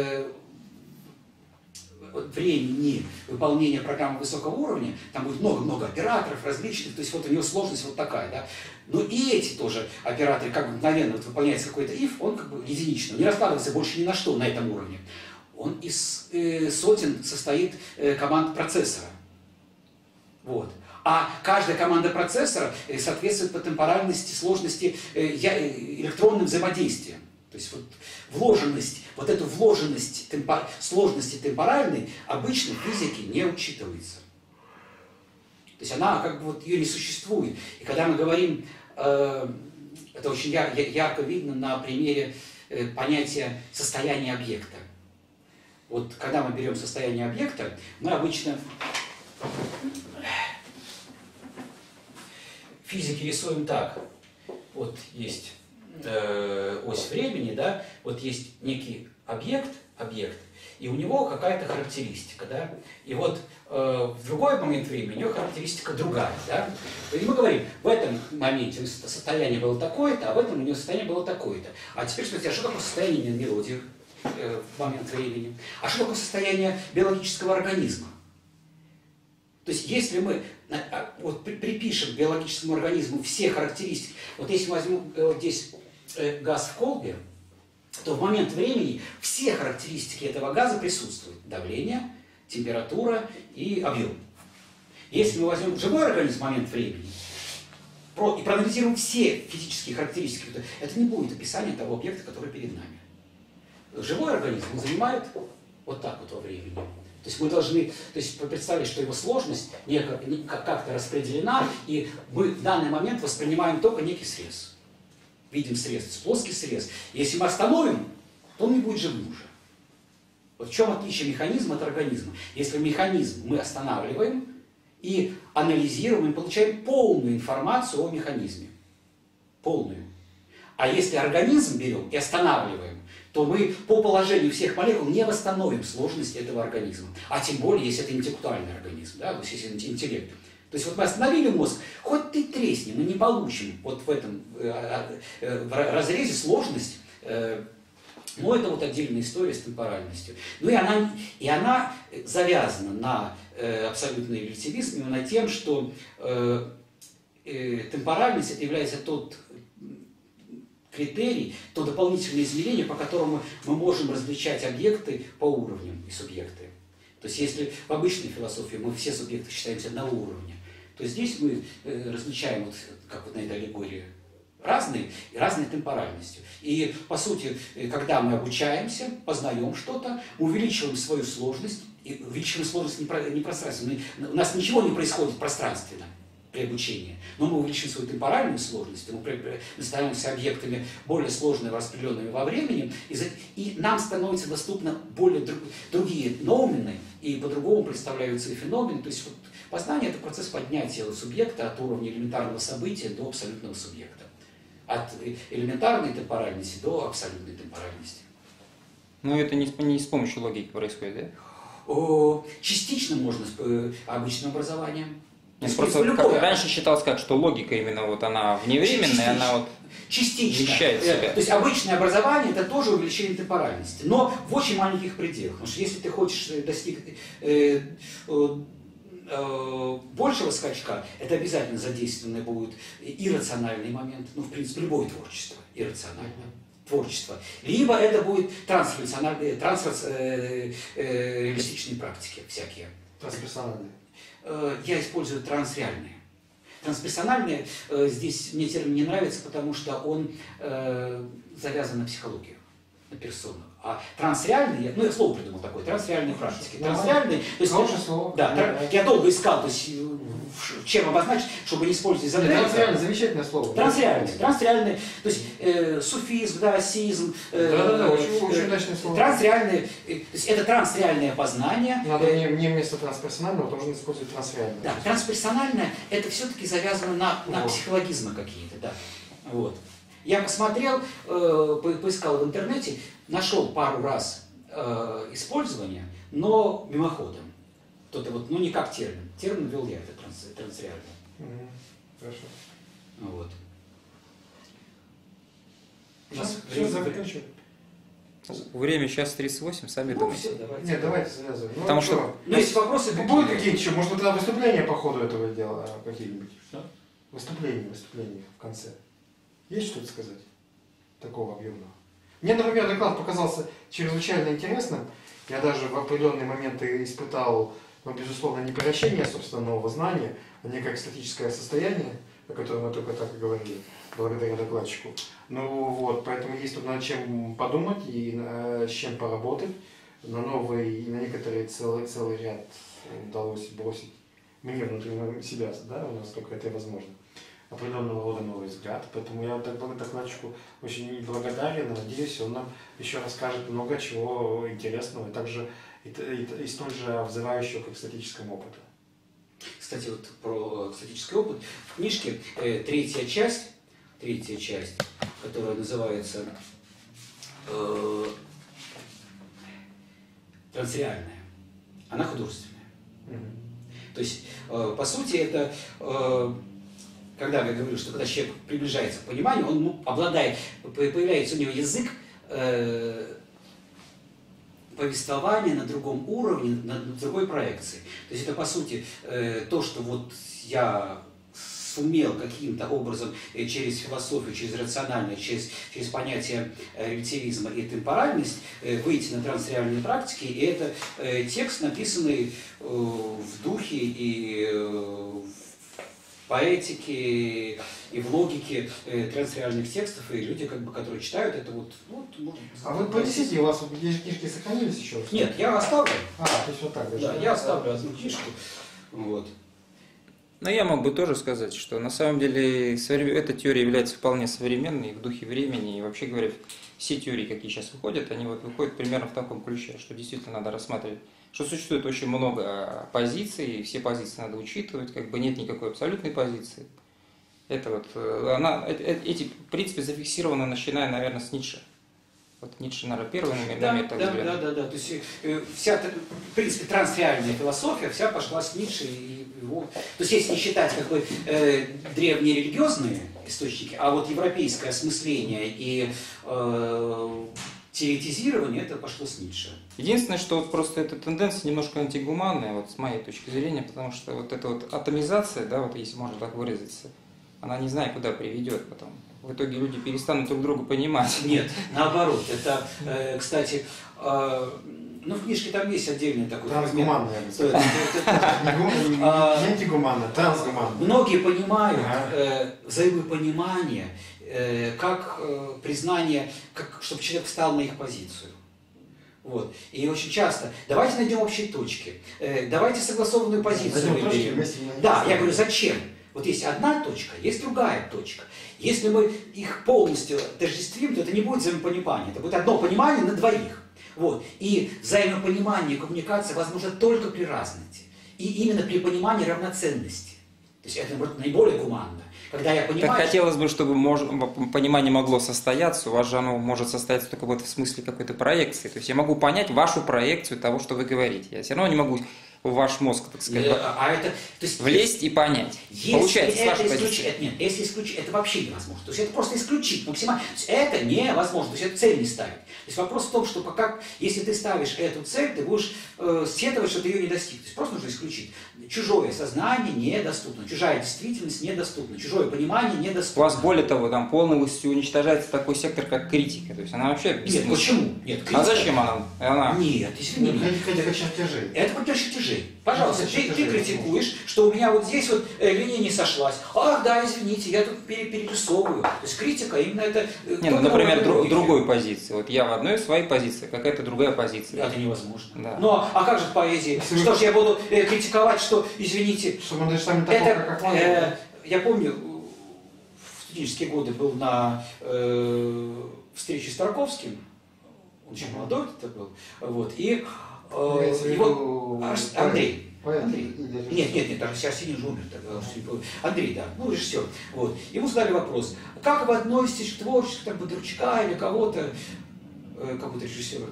Speaker 2: времени выполнения программы высокого уровня, там будет много-много операторов различных, то есть вот у него сложность вот такая, да. Но и эти тоже операторы, как бы мгновенно вот выполняется какой-то if, он как бы единичный, не раскладывается больше ни на что на этом уровне.
Speaker 5: он из сотен состоит команд процессора. Вот. А каждая команда процессора соответствует по темпоральности, сложности электронным взаимодействиям. То есть вот вложенность, вот эту вложенность сложности темпоральной обычно в физике не учитывается. То есть она как бы вот ее не существует. И когда мы говорим, это очень ярко видно на примере понятия состояния объекта. Вот когда мы берем состояние объекта, мы обычно в физике рисуем так. Вот есть ось времени, да, вот есть некий объект, и у него какая-то характеристика, да, и вот в другой момент времени у него характеристика другая, да, и мы говорим, в этом моменте состояние было такое-то, а в этом у него состояние было такое-то. А теперь смотрите, а что такое состояние мелодии в момент времени? А что такое состояние биологического организма? То есть если мы вот припишем биологическому организму все характеристики, вот если мы возьмем здесь газ в колбе, то в момент времени все характеристики этого газа присутствуют. Давление, температура и объем. Если мы возьмем живой организм в момент времени и проанализируем все физические характеристики, то это не будет описание того объекта, который перед нами. Живой организм занимает вот так вот во времени. То есть мы должны представить, что его сложность как-то распределена, и мы в данный момент воспринимаем только некий срез. Видим срез, плоский срез. Если мы остановим, то он не будет живым уже. Вот в чем отличие механизма от организма? Если механизм мы останавливаем и анализируем, мы получаем полную информацию о механизме. Полную. А если организм берем и останавливаем, то мы по положению всех молекул не восстановим сложность этого организма. А тем более, если это интеллектуальный организм, да, то есть если интеллект. То есть вот мы остановили мозг, хоть ты тресни, мы не получим вот в этом в разрезе сложность, но это вот отдельная история с темпоральностью. Ну и она завязана на абсолютный релятивизм, именно тем, что темпоральность это является тот критерий, то дополнительное измерение, по которому мы можем различать объекты по уровням и субъекты. То есть если в обычной философии мы все субъекты считаемся одного уровня, то здесь мы различаем, вот, как вот на этой аллегории, разные темпоральностью. И по сути, когда мы обучаемся, познаем что-то, увеличиваем свою сложность, и увеличиваем сложность не пространственно. У нас ничего не происходит пространственно при обучении, но мы увеличиваем свою темпоральную сложность, мы становимся объектами более сложными, распределенными во времени, и нам становятся доступны более другие ноумены, и по-другому представляются и феномены. То есть вот, познание – это процесс поднятия субъекта от уровня элементарного события до абсолютного субъекта. От элементарной темпоральности до абсолютной темпоральности.
Speaker 3: Но это не с помощью логики происходит, да?
Speaker 5: Частично можно с обычным образованием.
Speaker 3: Просто раньше считалось как, что логика именно вот она вневременная, она вот вмещает в себя.
Speaker 5: То есть обычное образование это тоже увеличение темпоральности, но в очень маленьких пределах. Потому что если ты хочешь достигнуть большего скачка, это обязательно задействованный будет иррациональный момент, ну в принципе любое творчество иррациональное. Творчество. Либо это будет трансреалистичные практики всякие.
Speaker 1: Трансперсональные.
Speaker 5: Я использую трансреальные. Трансперсональные здесь мне термин не нравится, потому что он завязан на психологию, на персону. А трансреальные, ну я слово придумал такое, трансреальные практики. Трансреальные, то есть,
Speaker 1: слово.
Speaker 5: Да, я долго искал, то есть чем обозначить, чтобы не использовать эзотерику.
Speaker 1: Трансреальное, замечательное слово.
Speaker 5: Трансреальные, то есть суфизм, даосизм.
Speaker 1: Очень удачное слово.
Speaker 5: Трансреальные, то есть это трансреальное познание.
Speaker 1: Надо не вместо трансперсонального, должен использовать трансреальное.
Speaker 5: Да, трансперсональное это все-таки завязано на психологизмы какие-то, да. Вот. Я посмотрел, поискал в интернете, нашел пару раз использование, но мимоходом. Кто-то вот, ну не как термин. Термин ввел я, это трансреально.
Speaker 1: Хорошо.
Speaker 5: Вот.
Speaker 1: Сейчас заканчиваем.
Speaker 3: Время сейчас 38, сами думайте.
Speaker 5: Все, давайте.
Speaker 1: Нет, давайте завязываем.
Speaker 3: Потому что...
Speaker 5: Ну, если вопросы
Speaker 1: будут какие-то еще? Может, тогда выступления по ходу этого дела какие-нибудь?
Speaker 5: Что?
Speaker 1: Выступления в конце. Есть что-то сказать? Такого объемного? Мне, например, доклад показался чрезвычайно интересным. Я даже в определенные моменты испытал, ну, безусловно, не превращение собственного знания, а некое экстатическое состояние, о котором мы только так и говорили, благодаря докладчику. Ну вот, поэтому есть тут над чем подумать и с чем поработать. На новый, на некоторые целый ряд удалось бросить мне внутри себя, да, у нас только это и возможно. Определенного рода новый взгляд. Поэтому я докладчику очень благодарен, и надеюсь, он нам еще расскажет много чего интересного, и также и столь же обзывающего к экстатическому опыту.
Speaker 2: Кстати, вот про экстатический опыт. В книжке третья часть, которая называется трансреальная, она художественная. То есть, по сути, это, когда я говорю, что когда человек приближается к пониманию, он обладает, появляется у него язык повествования на другом уровне, на другой проекции. То есть это, по сути, то, что вот я сумел каким-то образом через философию, через рациональное, через понятие релятивизма и темпоральность выйти на трансреальные практики. И это текст, написанный в духе и в поэтике, и в логике трансреальных текстов, и люди, как бы, которые читают это вот...
Speaker 1: А вы понесите, у вас книжки сохранились еще?
Speaker 2: Нет, я оставлю.
Speaker 1: То есть вот так даже.
Speaker 2: Да, я оставлю одну книжку. Вот.
Speaker 3: Но я мог бы тоже сказать, что на самом деле эта теория является вполне современной, в духе времени. И вообще говоря, все теории, какие сейчас выходят, они вот выходят примерно в таком ключе, что действительно надо рассматривать, что существует очень много позиций, и все позиции надо учитывать, как бы нет никакой абсолютной позиции. Это вот, эти, в принципе, зафиксированы, начиная, наверное, с Ницше. Вот Ницше, наверное, первый намер так взгляд.
Speaker 2: Да. То есть вся, в принципе, трансреальная философия вся пошла с Ницше и его. То есть если не считать как бы древние религиозные источники, а вот европейское осмысление и теоретизирование, это пошло с Ницше.
Speaker 3: Единственное, что вот просто эта тенденция немножко антигуманная, вот с моей точки зрения, потому что вот эта вот атомизация, да, вот если можно так выразиться, она не знаю, куда приведет потом. В итоге люди перестанут друг друга понимать.
Speaker 2: Нет, наоборот. Это, кстати, ну, в книжке там есть отдельный такой
Speaker 1: трансгуманно, я бы сказал. Не антигуманно, трансгуманно.
Speaker 2: Многие понимают взаимопонимание как признание, чтобы человек встал на их позицию. Вот. И очень часто давайте найдем общие точки, давайте согласованную позицию выберем. Да, я говорю, зачем? Вот есть одна точка, есть другая точка. Если мы их полностью отождествим, то это не будет взаимопонимание, это будет одно понимание на двоих. Вот. И взаимопонимание, коммуникация возможно только при разности. И именно при понимании равноценности. То есть это наиболее гуманно. Когда я понимаю,
Speaker 3: так хотелось бы, чтобы понимание могло состояться, у вас же оно может состояться только вот в смысле какой-то проекции. То есть я могу понять вашу проекцию того, что вы говорите. Я все равно не могу в ваш мозг, так сказать, влезть и понять. Получается, с вашей позиции.
Speaker 2: Нет, если исключить, это вообще невозможно. То есть это просто исключить максимально. То есть это невозможно, то есть это цель не ставить. То есть вопрос в том, что если ты ставишь эту цель, ты будешь сетовать, что ты ее не достиг. То есть просто нужно исключить. Чужое сознание недоступно, чужая действительность недоступна, чужое понимание недоступно.
Speaker 3: У вас, более того, там полностью уничтожается такой сектор, как критика. То есть она вообще бессмысленна.
Speaker 2: Нет, почему? Нет, критика...
Speaker 3: А зачем она?
Speaker 2: Нет, извини меня.
Speaker 1: Критика чертежей.
Speaker 2: Это про чертежей. Пожалуйста, ты критикуешь, что у меня вот здесь вот линия не сошлась. Ах, да, извините, я тут перерисовываю. То есть критика именно это...
Speaker 3: Не, ну, например, другой позиции. Вот я в одной своей позиции, какая-то другая позиция.
Speaker 2: Это невозможно.
Speaker 3: Да.
Speaker 2: Ну, а как же в поэзии? Что ж я буду критиковать, что, извините...
Speaker 1: Что мы даже сами такого, как можно.
Speaker 2: Я помню, в студенческие годы был на встрече с Тарковским. Он еще молодой это был. Вот, и... его Андрей. Нет, Арсений же умер. Андрей, да, ну режиссер. Вот. Ему задали вопрос, как вы относитесь к творчеству Бондарчука или кого-то режиссера?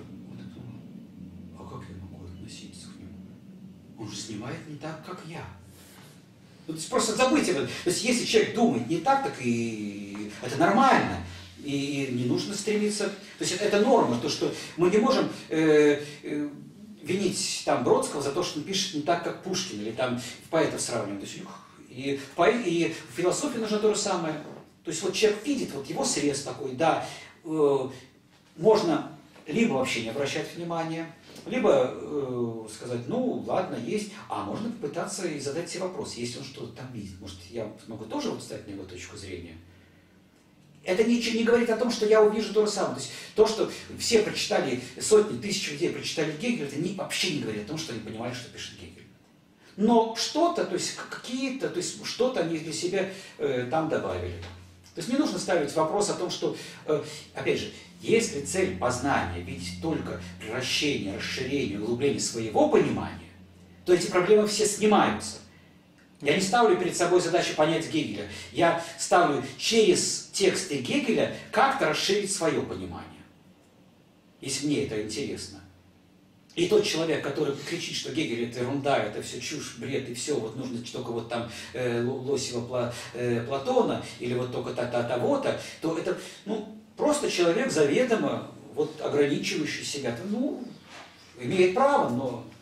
Speaker 2: А как я могу относиться к нему? Он же снимает не так, как я. То есть просто забудьте об этом. То есть если человек думает не так, так и это нормально. И не нужно стремиться. То есть это норма, то, что мы не можем винить там Бродского за то, что он пишет не так, как Пушкин, или там поэтов сравнивать. И в философии нужно то же самое. То есть вот человек видит, вот его срез такой, да,
Speaker 5: можно либо вообще не обращать внимания, либо сказать, ну ладно, есть, а можно попытаться и задать себе вопрос, если он что-то там видит, может я могу тоже вот встать на его точку зрения. Это ничего не говорит о том, что я увижу то же самое. То есть то, что все прочитали, сотни, тысячи людей прочитали Гегеля, это вообще не говорит о том, что они понимали, что пишет Гегель. Но что-то, то есть какие-то, то есть что-то они для себя там добавили. То есть не нужно ставить вопрос о том, что, опять же, если цель познания видеть только превращение, расширение, углубление своего понимания, то эти проблемы все снимаются. Я не ставлю перед собой задачу понять Гегеля. Я ставлю через тексты Гегеля как-то расширить свое понимание, если мне это интересно. И тот человек, который кричит, что Гегель это ерунда, это все чушь, бред, и все, вот нужно только вот там Лосева, Платона, или вот только того-то, то это, ну, просто человек заведомо, вот ограничивающий себя, ну, имеет право, но